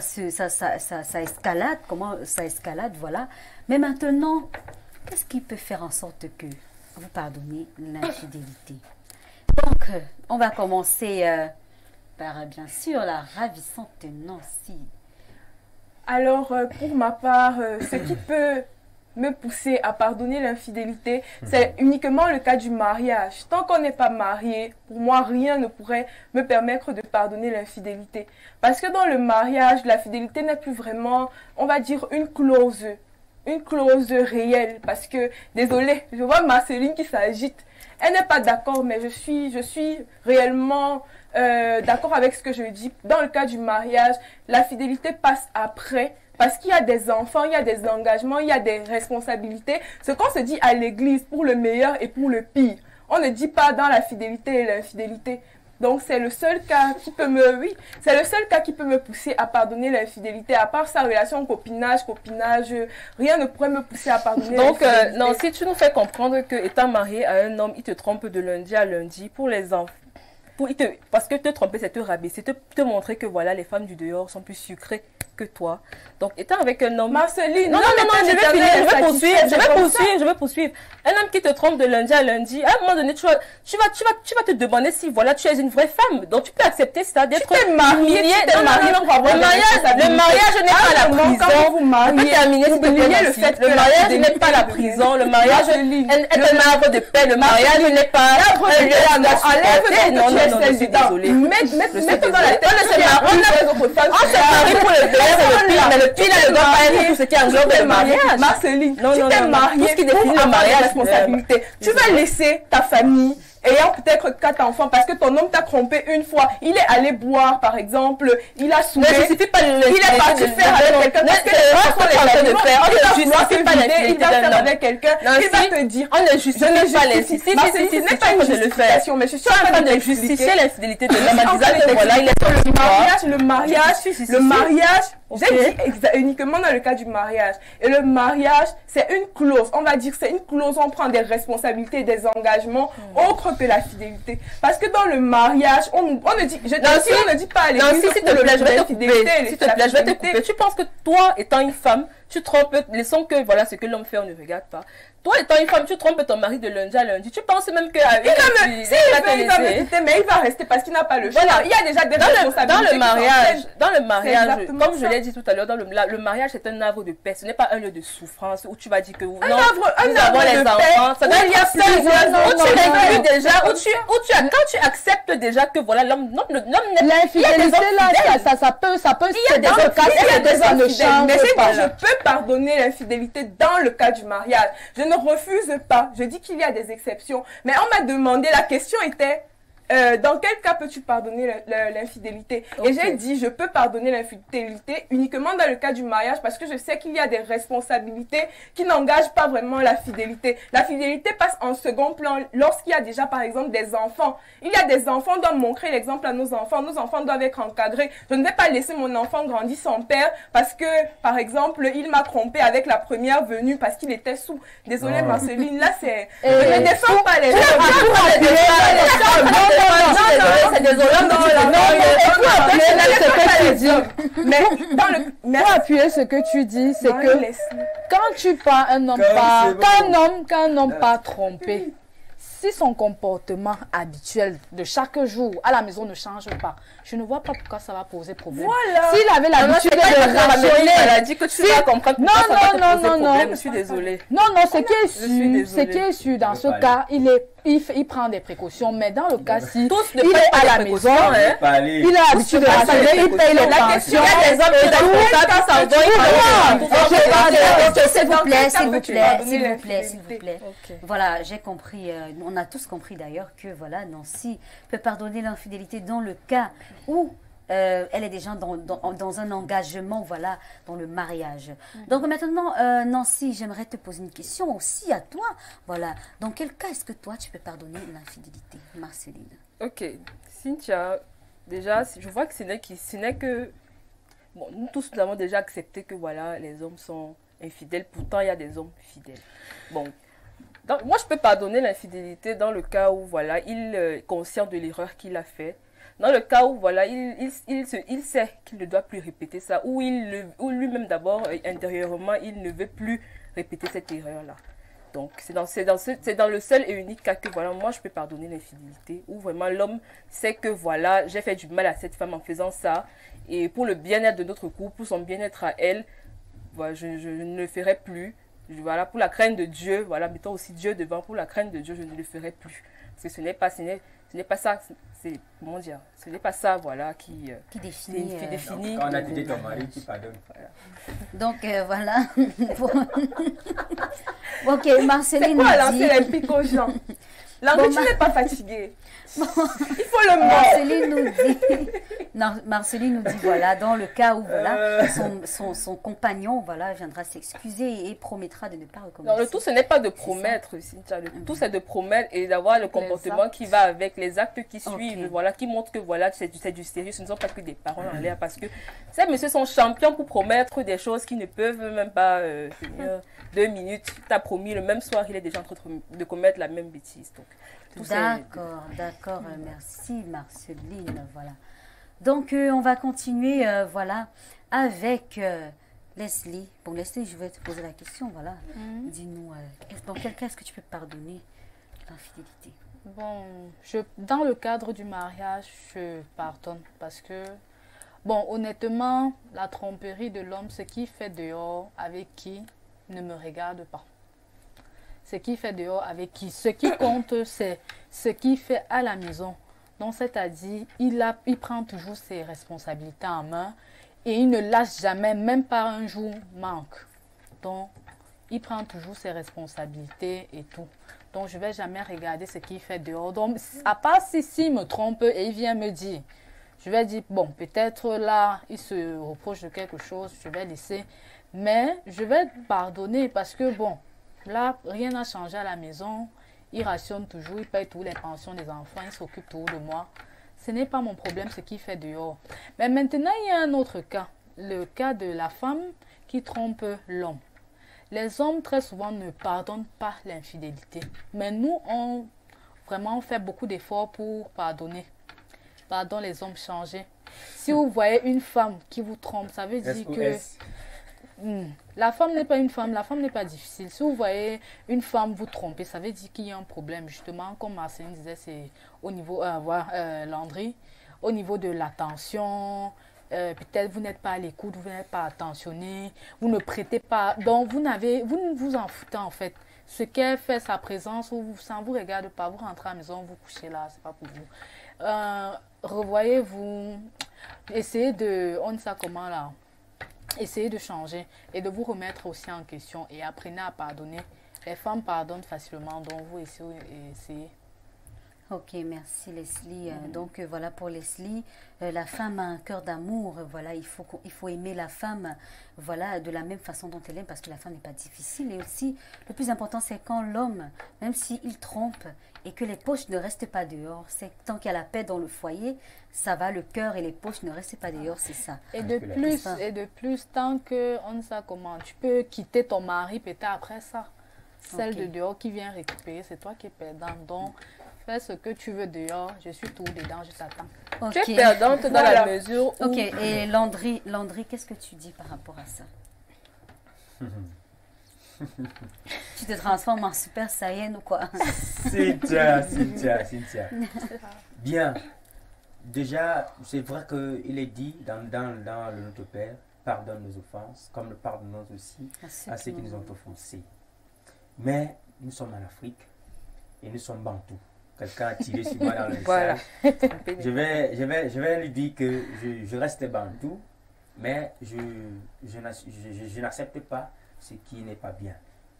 escalade, voilà. Mais maintenant, qu'est-ce qui peut faire en sorte que vous pardonnez l'infidélité? Donc, on va commencer par, bien sûr, la ravissante Nancy. Alors, pour ma part, ce qui peut me pousser à pardonner l'infidélité, c'est uniquement le cas du mariage. Tant qu'on n'est pas marié, pour moi, rien ne pourrait me permettre de pardonner l'infidélité. Parce que dans le mariage, la fidélité n'est plus vraiment, on va dire, une clause réelle. Parce que, désolée, je vois Marceline qui s'agite. Elle n'est pas d'accord, mais je suis réellement d'accord avec ce que je dis. Dans le cas du mariage, la fidélité passe après. Parce qu'il y a des enfants, il y a des engagements, il y a des responsabilités. Ce qu'on se dit à l'église pour le meilleur et pour le pire. On ne dit pas dans la fidélité et l'infidélité. Donc c'est le seul cas qui peut c'est le seul cas qui peut me pousser à pardonner l'infidélité. À part sa relation copinage, rien ne pourrait me pousser à pardonner l'infidélité. Donc, non, si tu nous fais comprendre que étant marié à un homme, il te trompe de lundi à lundi pour les enfants. Parce que te tromper, c'est te rabaisser, te montrer que voilà, les femmes du dehors sont plus sucrées que toi. Donc, étant avec un homme... Marceline, non, je vais finir, je vais poursuivre. Un homme qui te trompe de lundi à lundi, à un moment donné, tu vas te demander si, voilà, tu es une vraie femme. Donc, tu peux accepter ça, d'être mariée. Le mariage n'est pas la prison. On peut terminer, s'il te plaît, Nancy. Le mariage n'est pas la prison. Le mariage est un havre de paix. Le mariage n'est pas un lieu non, je suis désolée. Mets-toi dans la tête. On se marie pour le deuil, c'est le pire, mais le pire ne doit pas être tout ce qui englobe le mariage. Marceline, tu t'es mariée pour avoir des responsabilités. Tu vas laisser ta famille ayant peut-être 4 enfants parce que ton homme t'a trompé une fois, il est allé boire par exemple, il a soupé, il est parti faire avec quelqu'un parce que il va faire avec quelqu'un, il va te dire, on ne justifie pas l'infidélité, ce n'est pas une justification, mais je suis en train de justifier l'infidélité de l'homme en disant que voilà, il est le mariage, j'ai dit uniquement dans le cas du mariage. Et le mariage, c'est une clause. On va dire c'est une clause, on prend des responsabilités et des engagements autres que la fidélité. Parce que dans le mariage, on ne dit, on ne dit pas à l'église s'il te plaît, je vais te couper. Tu penses que toi, étant une femme, tu trompes, laissons que voilà ce que l'homme fait, on ne regarde pas. Toi, étant une femme, tu trompes ton mari de lundi à lundi. Tu penses même que il va me quitter, mais il va rester parce qu'il n'a pas le choix. Voilà. Il y a déjà des responsabilités. Dans le mariage, comme je l'ai dit tout à l'heure, le mariage c'est un havre de paix. Ce n'est pas un lieu de souffrance où tu vas dire que nous avons les enfants. Ça il y a plein où tu l'inclus déjà, quand tu acceptes déjà que voilà l'homme n'est l'infidélité là, ça peut il y a des occasions de change. Mais je peux pardonner l'infidélité dans le cas du mariage. Je ne refuse pas. Je dis qu'il y a des exceptions. Mais on m'a demandé, la question était, dans quel cas peux-tu pardonner l'infidélité? Et j'ai dit, je peux pardonner l'infidélité uniquement dans le cas du mariage parce que je sais qu'il y a des responsabilités qui n'engagent pas vraiment la fidélité. La fidélité passe en second plan lorsqu'il y a déjà, par exemple, des enfants. Il y a des enfants, on doit montrer l'exemple à nos enfants. Nos enfants doivent être encadrés. Je ne vais pas laisser mon enfant grandir sans père parce que, par exemple, il m'a trompé avec la première venue parce qu'il était sous. Désolée, Marceline, là, c'est... Je ne défends pas les c'est désolant. Mais pour appuyer ce que tu dis, c'est que quand tu pars qu'un homme pas trompé, si son comportement habituel de chaque jour à la maison ne change pas, je ne vois pas pourquoi ça va poser problème. Voilà. S'il avait l'habitude de rationner, elle a dit que tu vas comprendre pourquoi ça va te poser problème. Je suis désolée. Non, ce qui est sûr dans ce cas, il prend des précautions, mais dans le cas si il est à la maison, il a l'habitude de rationner, il paye les pensions. Il y a des hommes qui s'il vous plaît. Voilà, j'ai compris, on a tous compris d'ailleurs que voilà, Nancy peut pardonner l'infidélité dans le cas où elle est déjà dans un engagement, voilà, dans le mariage. Donc maintenant, Nancy, j'aimerais te poser une question aussi à toi. Voilà, dans quel cas est-ce que toi, tu peux pardonner l'infidélité, Marceline? Ok, Cynthia, déjà, je vois que ce n'est que... Bon, nous tous, nous avons déjà accepté que voilà, les hommes sont infidèles. Pourtant, il y a des hommes fidèles. Bon, moi, je peux pardonner l'infidélité dans le cas où, voilà, il est conscient de l'erreur qu'il a faite. Dans le cas où, voilà, il sait qu'il ne doit plus répéter ça, ou lui-même d'abord, intérieurement, il ne veut plus répéter cette erreur-là. Donc, c'est dans le seul et unique cas que, voilà, moi, je peux pardonner l'infidélité, où vraiment l'homme sait que, voilà, j'ai fait du mal à cette femme en faisant ça, et pour le bien-être de notre couple, pour son bien-être à elle, voilà, je ne le ferai plus. voilà, pour la crainte de Dieu, voilà, mettons aussi Dieu devant, pour la crainte de Dieu, je ne le ferai plus. Parce que ce n'est pas ça, c'est, comment dire, ce n'est pas ça, voilà, qui définit. définit. Quand on a quitté ton mari, tu pardonnes. Voilà. Donc, voilà. Ok, Marceline C'est quoi nous dit... lancer les pics aux gens? Landry, Bon, tu n'es pas fatigué. Il faut le mort. Marceline nous dit... Non, Marceline nous dit, voilà, dans le cas où voilà, son compagnon voilà, viendra s'excuser et promettra de ne pas recommencer. Non, le tout, ce n'est pas de promettre, Cynthia. Le tout, c'est de promettre et d'avoir le comportement qui va avec les actes qui suivent, voilà, qui montrent que voilà, c'est du sérieux. Ce ne sont pas que des paroles en l'air. Parce que ces messieurs sont champions pour promettre des choses qui ne peuvent même pas tenir 2 minutes. Tu as promis, le même soir, il est déjà en train de commettre la même bêtise. D'accord, d'accord. Merci, Marceline. Voilà. Donc, on va continuer, voilà, avec Leslie. Bon, Leslie, je vais te poser la question, voilà. Dis-nous, dans quel cas est-ce que tu peux pardonner l'infidélité? Bon, dans le cadre du mariage, je pardonne parce que, bon, honnêtement, la tromperie de l'homme, ce qu'il fait dehors avec qui ne me regarde pas. Ce qu'il fait dehors avec qui. Ce qui compte, c'est ce qu'il fait à la maison. Donc, c'est-à-dire, il prend toujours ses responsabilités en main et il ne lâche jamais, même pas un jour manque. Donc, il prend toujours ses responsabilités et tout. Donc, je ne vais jamais regarder ce qu'il fait dehors. Donc, à part s'il me trompe et il vient me dire, je vais dire, bon, peut-être là, il se reproche de quelque chose, je vais laisser. Mais je vais pardonner parce que, bon, là, rien n'a changé à la maison. Il rationne toujours, il paye toutes les pensions des enfants, il s'occupe toujours de moi. Ce n'est pas mon problème ce qu'il fait dehors. Mais maintenant, il y a un autre cas. Le cas de la femme qui trompe l'homme. Les hommes, très souvent, ne pardonnent pas l'infidélité. Mais nous, on fait beaucoup d'efforts pour pardonner. Pardon, les hommes changés. Si vous voyez une femme qui vous trompe, ça veut dire que... La femme n'est pas une femme, la femme n'est pas difficile. Si vous voyez une femme vous tromper, ça veut dire qu'il y a un problème. Justement, comme Marceline disait, c'est au niveau, Landry, au niveau de l'attention. Peut-être vous n'êtes pas à l'écoute, vous n'êtes pas attentionné, vous ne prêtez pas. Donc, vous ne vous en foutez en fait. Ce qu'elle fait, sa présence, ça ne vous regarde pas. Vous rentrez à la maison, vous couchez là, c'est pas pour vous. Revoyez-vous, essayez de, on ne sait comment là. Essayez de changer et de vous remettre aussi en question et apprenez à pardonner. Les femmes pardonnent facilement, donc vous essayez. Ok, merci Leslie. Donc voilà pour Leslie, la femme a un cœur d'amour. Voilà, il faut aimer la femme, voilà, de la même façon dont elle aime, parce que la femme n'est pas difficile. Et aussi, le plus important, c'est quand l'homme, même s'il trompe et que les poches ne restent pas dehors, c'est tant qu'il y a la paix dans le foyer, ça va, le cœur et les poches ne restent pas dehors, c'est ça. Et de plus, tant qu'on ne sait comment, tu peux quitter ton mari peut-être après ça. Celle de dehors qui vient récupérer, c'est toi qui es perdant. Donc, fais ce que tu veux dehors, je suis tout dedans, je t'attends. Tu es perdante dans la mesure où... Ok, et Landry, qu'est-ce que tu dis par rapport à ça? Tu te transformes en super saiyan ou quoi? Cynthia. Bien. Déjà, c'est vrai qu'il est dit dans le Notre Père, pardonne nos offenses, comme nous pardonnons aussi à ceux qui nous ont offensés. Mais nous sommes en Afrique et nous sommes bantous. Quelqu'un a tiré sur moi dans le message. Voilà. Je vais lui dire que je reste bantou, mais je n'accepte pas ce qui n'est pas bien.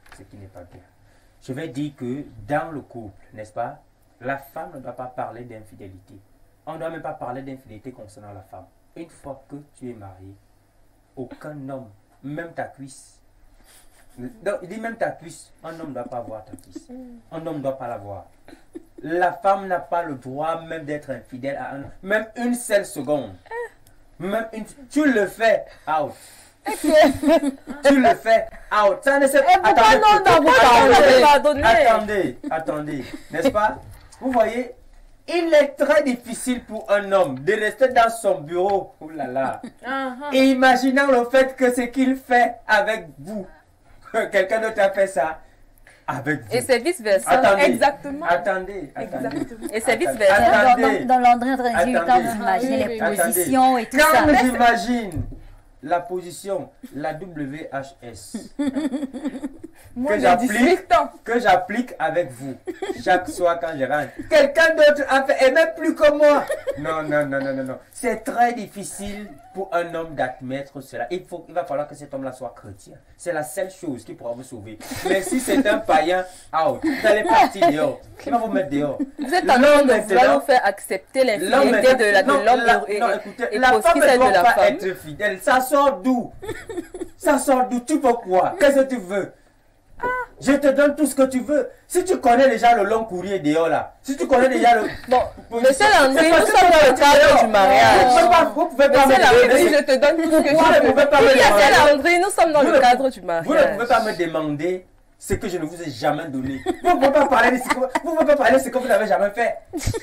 Je vais dire que dans le couple, n'est-ce pas, la femme ne doit pas parler d'infidélité. On ne doit même pas parler d'infidélité concernant la femme. Une fois que tu es marié, aucun homme, même ta cuisse, donc, il dit même ta cuisse, un homme ne doit pas voir ta cuisse. Un homme ne doit pas la voir. La femme n'a pas le droit même d'être infidèle à un homme. Même une seule seconde. Tu le fais, out. Tu le fais, out. Ça ne sert pas. Attendez. N'est-ce pas? Vous voyez, il est très difficile pour un homme de rester dans son bureau. Oh là là. Et imaginant le fait que ce qu'il fait avec vous, quelqu'un d'autre a fait ça avec vous. Et c'est vice-versa. Attendez, Exactement. Attendez. Et c'est vice-versa. Dans l'endroit, j'ai eu le temps d'imaginer les positions et tout ça. Quand j'imagine la position, la WHS, Moi, j'ai 18 ans. que j'applique avec vous chaque soir quand je rentre. Quelqu'un d'autre a fait, et même plus que moi. Non, non, non, non, non, non. C'est très difficile pour un homme d'admettre cela. Il va falloir que cet homme-là soit chrétien. C'est la seule chose qui pourra vous sauver. Mais si c'est un païen, out. Vous allez partir dehors. Il va vous mettre dehors. Vous êtes en train de vouloir nous faire accepter l'infidélité de l'homme et la femme ne doit pas femme. être fidèle. Ça sort d'où? Ça sort d'où? Tu veux quoi? Qu'est-ce que tu veux? Je te donne tout ce que tu veux. Si tu connais déjà le long courrier dehors là, si tu connais déjà le... Bon, monsieur Landry, nous sommes dans le cadre du mariage. Vous pouvez pas me Monsieur Landry, demander... je te donne tout ce que Vous ne tu veux. pouvez pas me Monsieur demander... Landry, nous sommes dans le cadre du mariage. Vous ne pouvez pas me demander ce que je ne vous ai jamais donné. Vous ne pouvez pas parler de ce que vous ne pouvez pas parler de ce que vous n'avez jamais fait.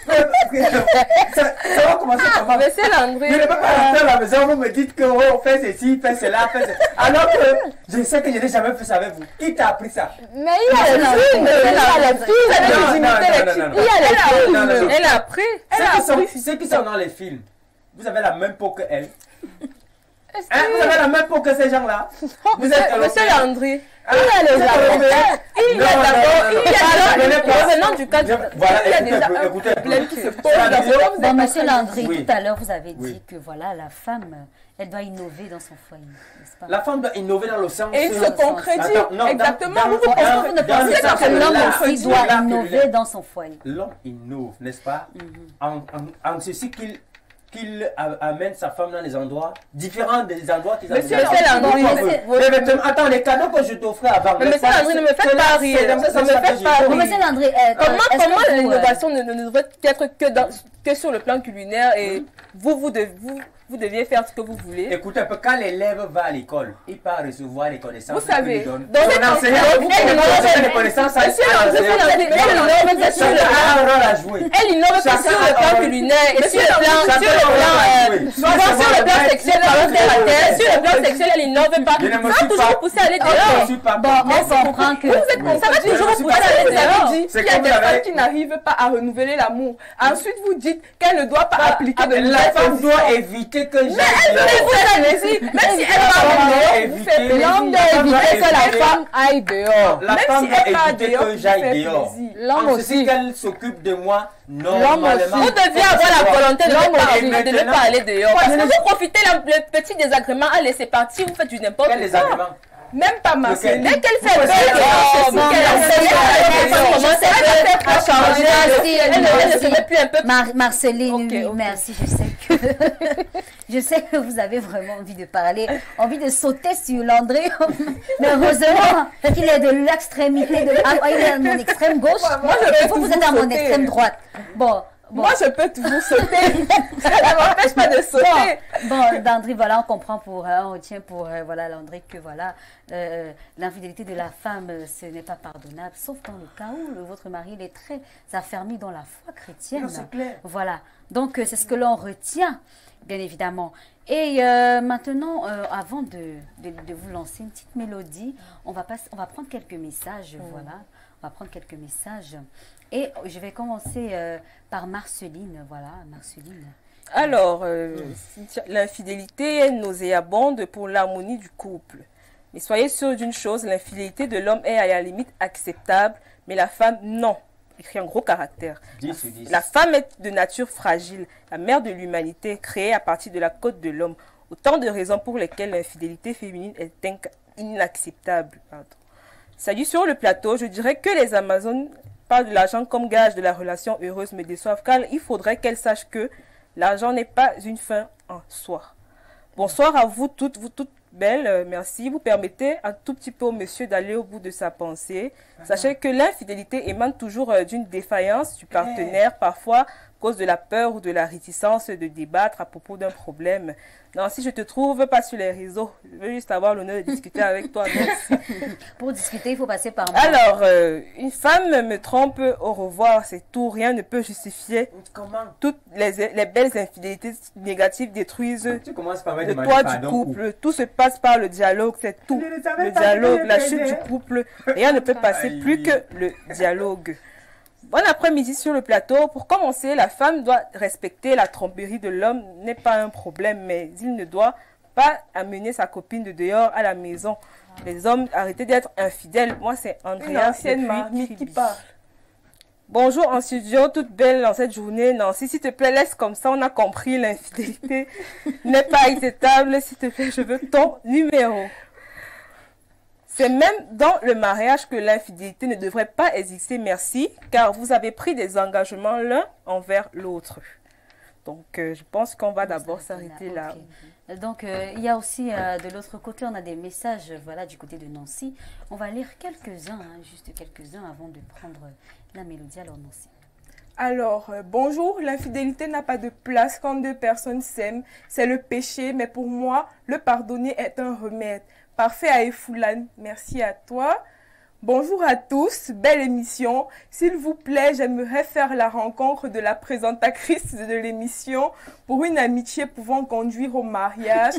Ça va commencer comment? Monsieur Landry, Je ne peux pas rentrer à la maison, vous me dites que oh, fais ceci, fais cela, fais cela. Alors que je sais que je n'ai jamais fait ça avec vous. Qui t'a appris ça? Mais il y a les films, il y a les films, il y a les films. elle a appris. Ceux qui sont dans les films, vous avez la même peau que elle. Hein, vous avez la même peau que ces gens-là. Vous êtes Monsieur Landry, il y a les il y a d'abord, revenant du cadre, Voilà, il y a déjà un écoutez, problème qui se pose C'est la vidéo. Bon, monsieur Landry, Oui. tout à l'heure, vous avez dit Oui. que voilà, la femme, elle doit innover dans son foyer, n'est-ce pas? La femme doit innover dans le sens... Et il se concrétise. Attends, non, Exactement. dans- Vous Est-ce que vous ne dans le pensez pas sens que de l'homme l'art, aussi doit l'art innover culinaire. dans son foyer? L'homme innove, n'est-ce pas? En ceci qu'il amène sa femme dans des endroits différents des endroits qu'ils Monsieur Landry, Les vêtements, attends, les cadeaux que je t'offrais avant. Mais monsieur Landry, ne me faites pas rire. Ne me faites pas Bon, rire. monsieur Landry, Comment l'innovation ne devrait être que sur le plan culinaire et vous deviez faire ce que vous voulez. Écoutez un peu, quand l'élève va à l'école, il part recevoir les connaissances. Vous savez, que lui donne. donc, Son enseignant, donc, vous elle connaissez innove- les connaissances, ça Monsieur Landry, chacun a un rôle à jouer. elle innove pas Chacun sur le a un plan rôle. culinaire et sur le Chacun plan, a un rôle à jouer. Soit souvent c'est sur le moi, plan sexuel, par terre à terre, sur le plan sexuel, elle innove pas. Je ne me Ça suis va toujours pas- vous pousser à aller Je ne dehors. suis pas Bon, on comprend que... Ça va toujours vous pousser à aller Vous dehors. avez dit C'est qu'il y a comme des vous avez- femmes qui n'arrivent pas à renouveler l'amour. Ensuite, vous dites qu'elle ne doit pas appliquer de La nouvelles femme positions. doit éviter que j'aille Mais dehors. vous allez-y, même si elle va doit dehors, vous faites éviter- L'homme doit éviter que la femme aille dehors. La Même femme si doit elle part éviter dehors, que vous j'aille faites dehors. plaisir. L'homme En ceci aussi. qu'elle s'occupe de moi normalement. Vous deviez avoir la volonté de ne pas aller dehors. Parce que vous profitez le petit désagrément à laisser partir, vous faites du n'importe Quel quoi. désagrément? Même pas Marcel. Dès qu'elle fait Vous peur, pouvez- qu'elle à changer, elle ne se met plus un peu. Marceline, Ok, oui, ok. merci. Je sais que vous avez vraiment envie de parler, envie de sauter sur Landry. Mais heureusement qu'il est de l'extrémité de... Ah, il est à mon extrême gauche. Moi, je peux vous, vous tout êtes à mon sauter. extrême droite. Bon. Moi, je peux vous sauter. Ça ne m'empêche pas de sauter. Bon, Landry, voilà, on comprend on retient pour, voilà, Landry, que voilà, l'infidélité de la femme, ce n'est pas pardonnable, sauf dans le cas où votre mari, il est très affermi dans la foi chrétienne. Non, c'est clair. Voilà, donc c'est ce que l'on retient, bien évidemment. Et maintenant, avant de vous lancer une petite mélodie, on va prendre quelques messages, voilà, on va prendre quelques messages. Et je vais commencer par Marceline, voilà, Marceline. Alors, Cynthia, l'infidélité est nauséabonde pour l'harmonie du couple. Mais soyez sûr d'une chose, l'infidélité de l'homme est à la limite acceptable, mais la femme, non. Écrit en gros caractère. 10 sur 10. La femme est de nature fragile, la mère de l'humanité, créée à partir de la côte de l'homme. Autant de raisons pour lesquelles l'infidélité féminine est inacceptable. Pardon. Salut sur le plateau, je dirais que les Amazones parlent de l'argent comme gage de la relation heureuse me déçoivent, car il faudrait qu'elles sachent que l'argent n'est pas une fin en soi. Bonsoir à vous toutes belles, merci. Vous permettez un tout petit peu au monsieur d'aller au bout de sa pensée. Sachez que l'infidélité émane toujours d'une défaillance du partenaire, parfois à cause de la peur ou de la réticence de débattre à propos d'un problème. Non, si je te trouve pas sur les réseaux, je veux juste avoir l'honneur de discuter avec toi. Merci. Pour discuter, il faut passer par moi. Alors, une femme me trompe, au revoir, c'est tout, rien ne peut justifier. Comment? Toutes les belles infidélités négatives détruisent Tu commences par mettre le demander toit du pardon. couple. Tout se passe par le dialogue, c'est tout. Je ne savais Le pas dialogue, que la je chute faisais. du couple, rien ne peut passer Aïe. plus que le dialogue. Bon après-midi sur le plateau. Pour commencer, la femme doit respecter la tromperie de l'homme, n'est pas un problème, mais il ne doit pas amener sa copine de dehors à la maison. Les hommes, arrêtez d'être infidèles. Moi, c'est Une Andrea. ancienne depuis marmite qui Kribi. parle. Bonjour en studio, toute belle dans cette journée. Nancy, s'il te plaît, laisse comme ça, on a compris, l'infidélité n'est pas acceptable. S'il te plaît, je veux ton numéro. C'est même dans le mariage que l'infidélité ne devrait pas exister, merci, car vous avez pris des engagements l'un envers l'autre. Donc, je pense qu'on va d'abord s'arrêter là. Ok. Donc, il y a aussi de l'autre côté, on a des messages, voilà, du côté de Nancy. On va lire quelques-uns, hein, juste quelques-uns avant de prendre la mélodie. Alors, Nancy. Alors, bonjour, l'infidélité n'a pas de place quand deux personnes s'aiment. C'est le péché, mais pour moi, le pardonner est un remède. Parfait à Efoulane, merci à toi. Bonjour à tous, belle émission. S'il vous plaît, j'aimerais faire la rencontre de la présentatrice de l'émission pour une amitié pouvant conduire au mariage.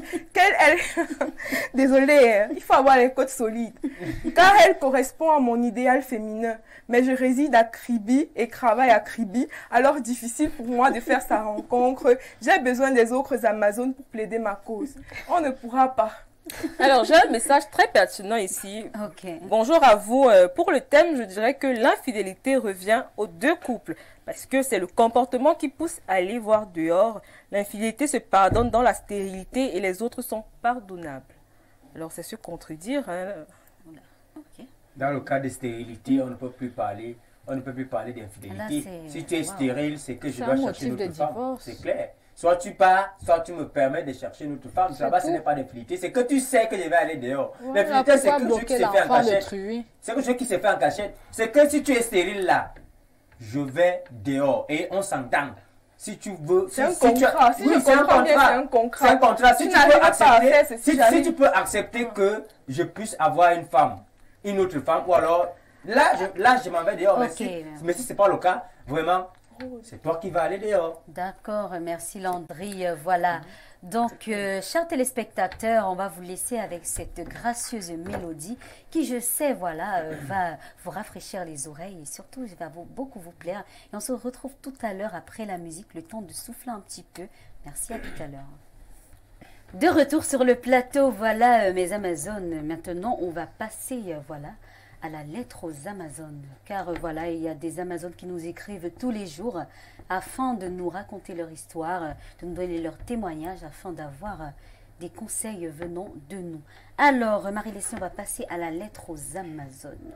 Désolée, hein, il faut avoir les côtes solides. Car elle correspond à mon idéal féminin. Mais je réside à Kribi et travaille à Kribi, alors difficile pour moi de faire sa rencontre. J'ai besoin des autres Amazones pour plaider ma cause. On ne pourra pas. Alors, j'ai un message très pertinent ici. Ok. Bonjour à vous. Pour le thème, je dirais que l'infidélité revient aux deux couples parce que c'est le comportement qui pousse à aller voir dehors. L'infidélité se pardonne dans la stérilité et les autres sont pardonnables. Alors, c'est se contredire. Hein. Ok. Dans le cas de stérilité, on ne peut plus parler. On ne peut plus parler Là, d'infidélité. c'est- Si tu es wow. stérile, c'est que je C'est dois un chercher une motif autre de femme. divorce. C'est clair. Soit tu pars, soit tu me permets de chercher une autre femme. C'est Là-bas, ce tout. n'est pas d'infidélité. C'est que tu sais que je vais aller dehors. Voilà, L'infidélité, c'est pourquoi quelque chose qui bloquer s'est fait en l'enfant de cachette. truie? C'est quelque chose qui s'est fait en cachette. C'est que si tu es stérile là, je vais dehors et on s'entend. Si tu veux, C'est un si tu as- contrat. Si oui, je c'est un comprends bien, contrat. c'est un contrat. C'est un contrat. Si Tu tu n'arrives peux pas à faire accepter, ceci, si j'arrive. tu peux accepter que je puisse avoir une femme, une autre femme, ou alors là, je m'en vais dehors. Ok. Mais si c'est pas le cas, vraiment, c'est toi qui vas aller dehors. D'accord, merci Landry. Voilà. Donc, chers téléspectateurs, on va vous laisser avec cette gracieuse mélodie qui, je sais, voilà, va vous rafraîchir les oreilles et surtout, va beaucoup vous plaire. Et on se retrouve tout à l'heure après la musique, le temps de souffler un petit peu. Merci, à tout à l'heure. De retour sur le plateau, voilà, mes Amazones. Maintenant, on va passer, voilà, à la lettre aux Amazones. Car voilà, il y a des Amazones qui nous écrivent tous les jours afin de nous raconter leur histoire, de nous donner leur témoignage, afin d'avoir des conseils venant de nous. Alors, Marie-Leslie, on va passer à la lettre aux Amazones.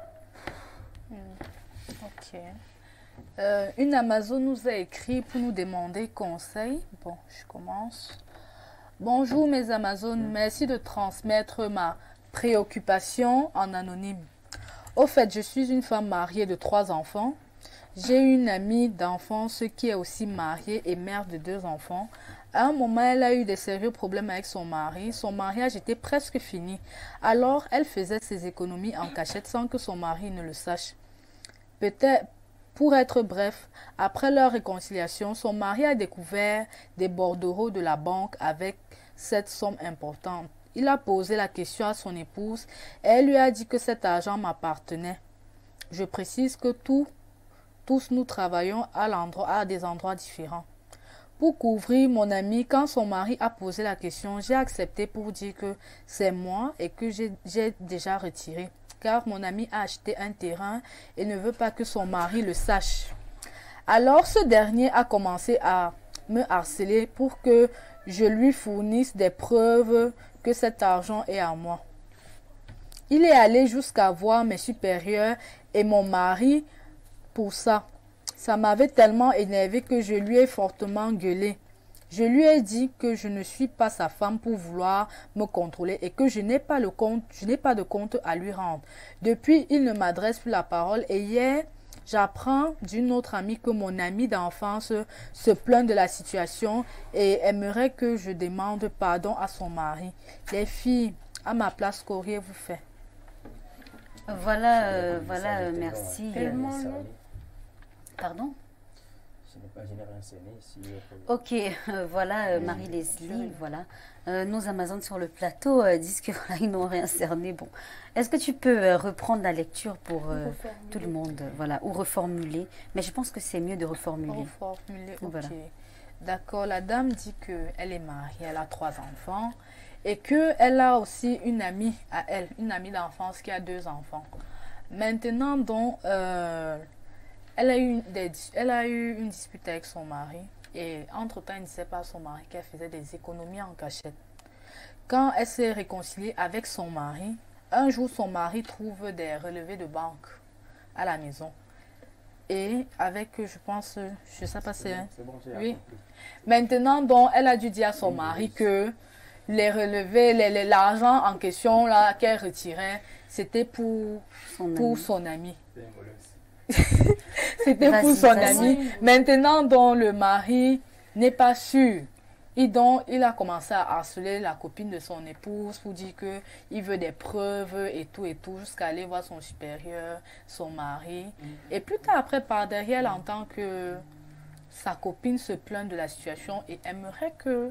Ok. Une Amazone nous a écrit pour nous demander conseil. Bon, je commence. Bonjour mes Amazones, merci de transmettre ma préoccupation en anonyme. Au fait, je suis une femme mariée de 3 enfants. J'ai une amie d'enfance qui est aussi mariée et mère de 2 enfants. À un moment, elle a eu des sérieux problèmes avec son mari. Son mariage était presque fini. Alors, elle faisait ses économies en cachette sans que son mari ne le sache. Peut-être, pour être bref, après leur réconciliation, son mari a découvert des bordereaux de la banque avec cette somme importante. Il a posé la question à son épouse et elle lui a dit que cet argent m'appartenait. Je précise que tous nous travaillons à des endroits différents. Pour couvrir mon ami, quand son mari a posé la question, j'ai accepté pour dire que c'est moi et que j'ai déjà retiré. Car mon ami a acheté un terrain et ne veut pas que son mari le sache. Alors ce dernier a commencé à me harceler pour que je lui fournisse des preuves que cet argent est à moi. Il est allé jusqu'à voir mes supérieurs et mon mari pour ça. Ça m'avait tellement énervé que je lui ai fortement gueulé. Je lui ai dit que je ne suis pas sa femme pour vouloir me contrôler et que je n'ai pas de compte à lui rendre. Depuis, il ne m'adresse plus la parole et hier, j'apprends d'une autre amie que mon amie d'enfance se plaint de la situation et aimerait que je demande pardon à son mari. Les filles, à ma place, qu'auriez-vous fait? Voilà, merci. Tellement long. Pardon? Je n'ai rien cerné ici. Ok, voilà, Marie-Leslie, voilà. Nos Amazones sur le plateau disent que voilà, ils n'ont rien cerné. Bon, est-ce que tu peux reprendre la lecture pour tout le monde, voilà, ou reformuler? Mais je pense que c'est mieux de reformuler. Reformuler, ok. Voilà. D'accord, la dame dit qu'elle est mariée, elle a 3 enfants et qu'elle a aussi une amie à elle, une amie d'enfance qui a 2 enfants. Maintenant, donc, elle a eu une dispute avec son mari et entre-temps, elle ne sait pas à son mari qu'elle faisait des économies en cachette. Quand elle s'est réconciliée avec son mari, un jour, son mari trouve des relevés de banque à la maison. Et avec, je pense, je sais pas, c'est... Oui. Maintenant, donc, elle a dû dire à son mari que les relevés, l'argent en question là qu'elle retirait, c'était pour son ami. C'était pour son ami. Maintenant, donc, le mari n'est pas sûr. Et donc, il a commencé à harceler la copine de son épouse pour dire qu'il veut des preuves et tout, jusqu'à aller voir son supérieur, son mari. Et plus tard, après, par derrière, elle entend que sa copine se plaint de la situation et aimerait que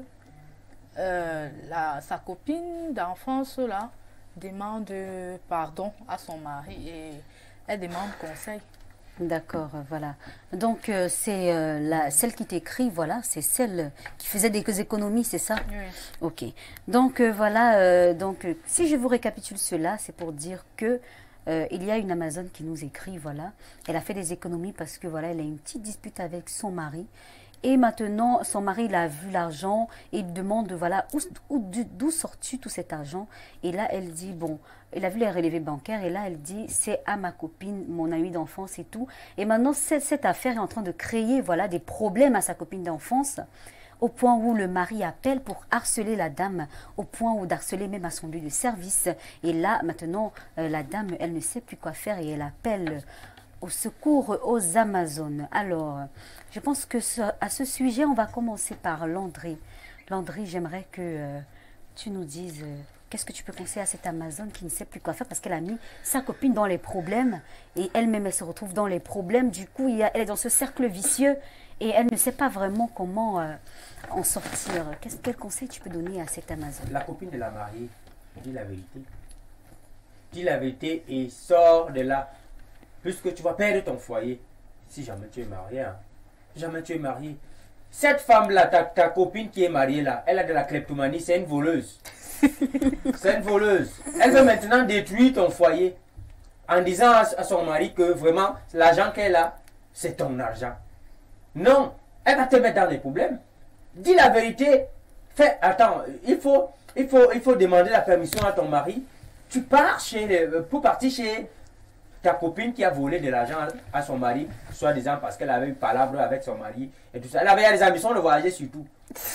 sa copine d'enfance là demande pardon à son mari et elle demande conseil. D'accord, voilà. Donc, c'est celle qui t'écrit, voilà, c'est celle qui faisait des économies, c'est ça? Oui. Ok. Donc, voilà, si je vous récapitule cela, c'est pour dire que il y a une Amazone qui nous écrit, voilà. Elle a fait des économies parce que, voilà, elle a une petite dispute avec son mari. Et maintenant, son mari, il a vu l'argent et il demande, voilà, d'où sors-tu tout cet argent? Et là, elle dit, bon, elle a vu les relevés bancaires et là, elle dit, c'est à ma copine, mon amie d'enfance et tout. Et maintenant, cette affaire est en train de créer, voilà, des problèmes à sa copine d'enfance, au point où le mari appelle pour harceler la dame, au point où d'harceler même à son lieu de service. Et là, maintenant, la dame, elle ne sait plus quoi faire et elle appelle au secours aux Amazones. Alors, je pense que à ce sujet, on va commencer par Landry. Landry, j'aimerais que tu nous dises qu'est-ce que tu peux conseiller à cette Amazone qui ne sait plus quoi faire parce qu'elle a mis sa copine dans les problèmes et elle-même, elle se retrouve dans les problèmes. Du coup, elle est dans ce cercle vicieux et elle ne sait pas vraiment comment en sortir. Quel conseil tu peux donner à cette Amazone? La copine de la mariée, dis la vérité. Dis la vérité et sors de là. Puisque tu vas perdre ton foyer. Si jamais tu es marié, hein. Jamais tu es marié. Cette femme-là, ta copine qui est mariée là, elle a de la kleptomanie, c'est une voleuse. C'est une voleuse. Elle veut maintenant détruire ton foyer en disant à son mari que vraiment l'argent qu'elle a, c'est ton argent. Non, elle va te mettre dans les problèmes. Dis la vérité. Attends, il faut demander la permission à ton mari. Tu pars pour partir chez ta copine qui a volé de l'argent à son mari, soi-disant parce qu'elle avait eu palabre avec son mari et tout ça. Elle avait des ambitions de voyager surtout.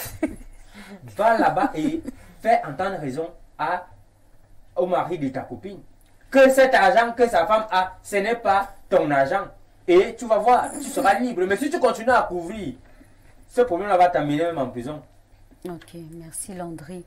Va là-bas et fais entendre raison au mari de ta copine. Que cet argent que sa femme a, ce n'est pas ton argent. Et tu vas voir, tu seras libre. Mais si tu continues à couvrir, ce problème-là va t'amener même en prison. Ok, merci Landry.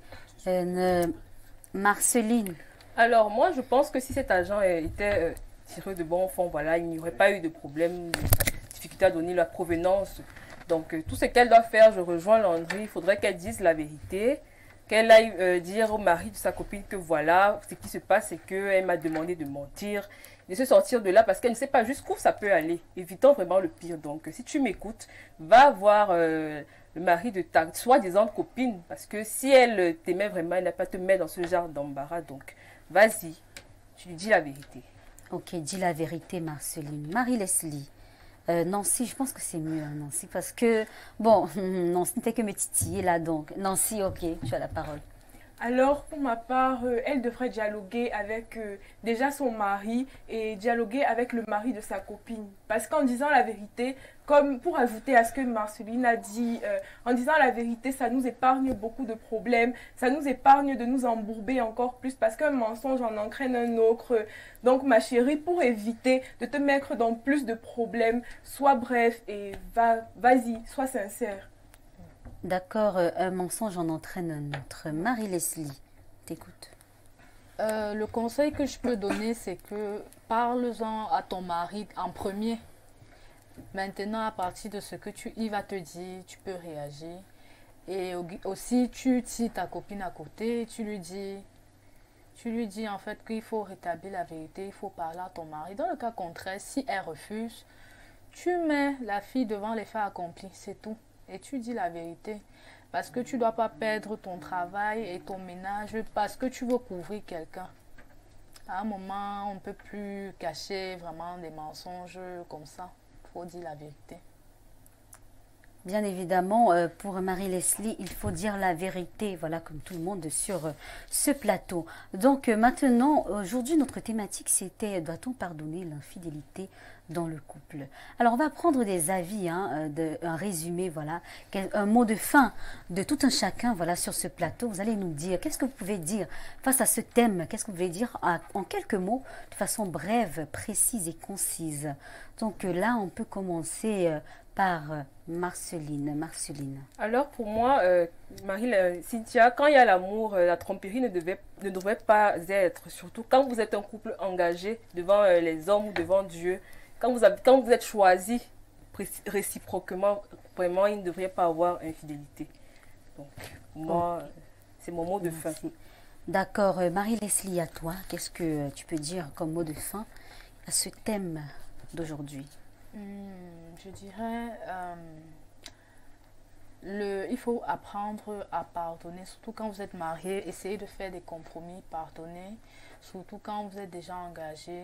Marceline. Alors moi, je pense que si cet argent était tiré de bon fond, voilà, il n'y aurait pas eu de problème, de difficulté à donner la provenance. Donc tout ce qu'elle doit faire, je rejoins Landry, il faudrait qu'elle dise la vérité, qu'elle aille dire au mari de sa copine que voilà, ce qui se passe, c'est qu'elle m'a demandé de mentir, de se sortir de là parce qu'elle ne sait pas jusqu'où ça peut aller, évitant vraiment le pire. Donc si tu m'écoutes, va voir le mari de ta soi-disant copine, parce que si elle t'aimait vraiment, elle n'a pas te mettre dans ce genre d'embarras. Donc vas-y, tu lui dis la vérité. Ok, dis la vérité, Marceline. Marie-Leslie. Nancy, je pense que c'est mieux, hein, Nancy, parce que, bon, Nancy n'était que me titiller là, donc. Nancy, ok, tu as la parole. Alors, pour ma part, elle devrait dialoguer avec déjà son mari et dialoguer avec le mari de sa copine. Parce qu'en disant la vérité, comme pour ajouter à ce que Marceline a dit, en disant la vérité, ça nous épargne beaucoup de problèmes, ça nous épargne de nous embourber encore plus parce qu'un mensonge en entraîne un autre. Donc, ma chérie, pour éviter de te mettre dans plus de problèmes, sois bref et vas-y, sois sincère. D'accord, un mensonge en entraîne un autre. Marie-Leslie, t'écoute. Le conseil que je peux donner, c'est que parle-en à ton mari en premier. Maintenant, à partir de ce que il va te dire, tu peux réagir. Et aussi, tu tiens ta copine à côté, tu lui dis en fait qu'il faut rétablir la vérité, il faut parler à ton mari. Dans le cas contraire, si elle refuse, tu mets la fille devant les faits accomplis, c'est tout. et tu dis la vérité. Parce que tu ne dois pas perdre ton travail et ton ménage parce que tu veux couvrir quelqu'un. À un moment, on ne peut plus cacher vraiment des mensonges comme ça. Il faut dire la vérité. Bien évidemment, pour Marie-Leslie, il faut dire la vérité, voilà, comme tout le monde sur ce plateau. Donc maintenant, aujourd'hui, notre thématique, c'était « Doit-on pardonner l'infidélité dans le couple ?» Alors, on va prendre des avis, un résumé, voilà, un mot de fin de tout un chacun, voilà, sur ce plateau. Vous allez nous dire, qu'est-ce que vous pouvez dire face à ce thème? Qu'est-ce que vous pouvez dire en quelques mots, de façon brève, précise et concise? Donc là, on peut commencer par Marceline. Alors pour moi, Cynthia, quand il y a l'amour, la tromperie ne devrait pas être, surtout quand vous êtes un couple engagé devant les hommes ou devant Dieu, quand vous êtes choisi réciproquement, vraiment, il ne devrait pas avoir infidélité. Donc, pour moi, c'est mon mot de fin. D'accord. Marie-Leslie, à toi, qu'est-ce que tu peux dire comme mot de fin à ce thème d'aujourd'hui? Je dirais, il faut apprendre à pardonner, surtout quand vous êtes marié, essayez de faire des compromis, pardonner, surtout quand vous êtes déjà engagé.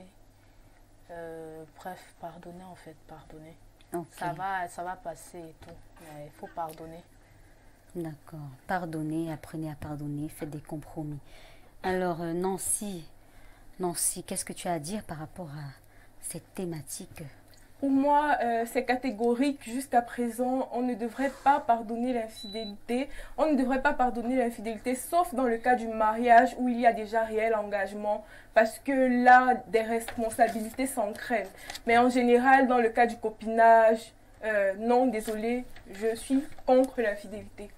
Bref, pardonner en fait, pardonner. Okay. Ça va passer et tout, mais il faut pardonner. D'accord. Pardonnez, apprenez à pardonner, faites des compromis. Alors, Nancy, qu'est-ce que tu as à dire par rapport à cette thématique? Pour moi, c'est catégorique. Jusqu'à présent, on ne devrait pas pardonner l'infidélité. On ne devrait pas pardonner l'infidélité, sauf dans le cas du mariage où il y a déjà réel engagement, parce que là, des responsabilités s'entraînent. Mais en général, dans le cas du copinage, non, désolé, je suis contre l'infidélité.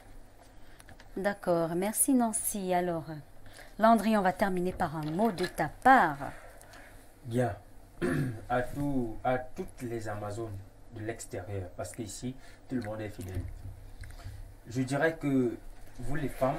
D'accord, merci Nancy. Alors, Landry, on va terminer par un mot de ta part. Bien. À toutes les Amazones de l'extérieur, parce qu'ici, tout le monde est fidèle. Je dirais que vous les femmes,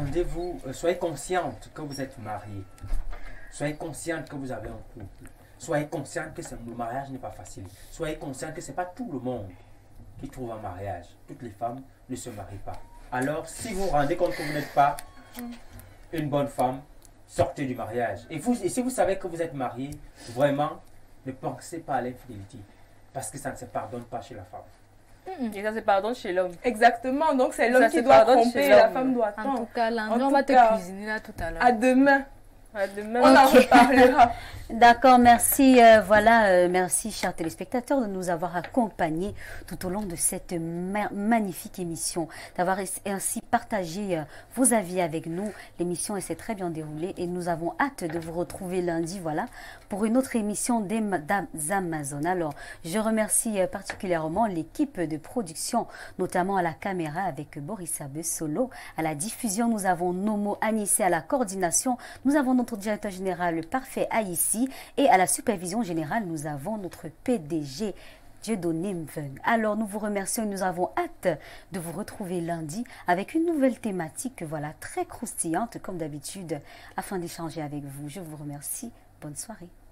soyez conscientes que vous êtes mariées. Soyez conscientes que vous avez un couple. Soyez conscientes que le mariage n'est pas facile. Soyez conscientes que ce n'est pas tout le monde qui trouve un mariage. Toutes les femmes ne se marient pas. Alors, si vous vous rendez compte que vous n'êtes pas une bonne femme, sortez du mariage. Et si vous savez que vous êtes marié, vraiment, ne pensez pas à l'infidélité. Parce que ça ne se pardonne pas chez la femme. Et ça se pardonne chez l'homme. Exactement, donc c'est l'homme qui doit tromper et la femme doit attendre. En tout cas, Landry, on va te cuisiner là tout à l'heure. À demain. Demain. On en reparlera. D'accord, merci. Merci, chers téléspectateurs, de nous avoir accompagnés tout au long de cette magnifique émission, d'avoir ainsi partagé vos avis avec nous. L'émission s'est très bien déroulée et nous avons hâte de vous retrouver lundi, voilà, pour une autre émission des Amazones. Alors, je remercie particulièrement l'équipe de production, notamment à la caméra avec Boris Solo. À la diffusion, nous avons Nomo Anissé à la coordination. Nous avons notre directeur général Parfait Haïssi et à la supervision générale, nous avons notre PDG Dieudonné Mven. Alors, nous vous remercions et nous avons hâte de vous retrouver lundi avec une nouvelle thématique, voilà, très croustillante comme d'habitude, afin d'échanger avec vous. Je vous remercie. Bonne soirée.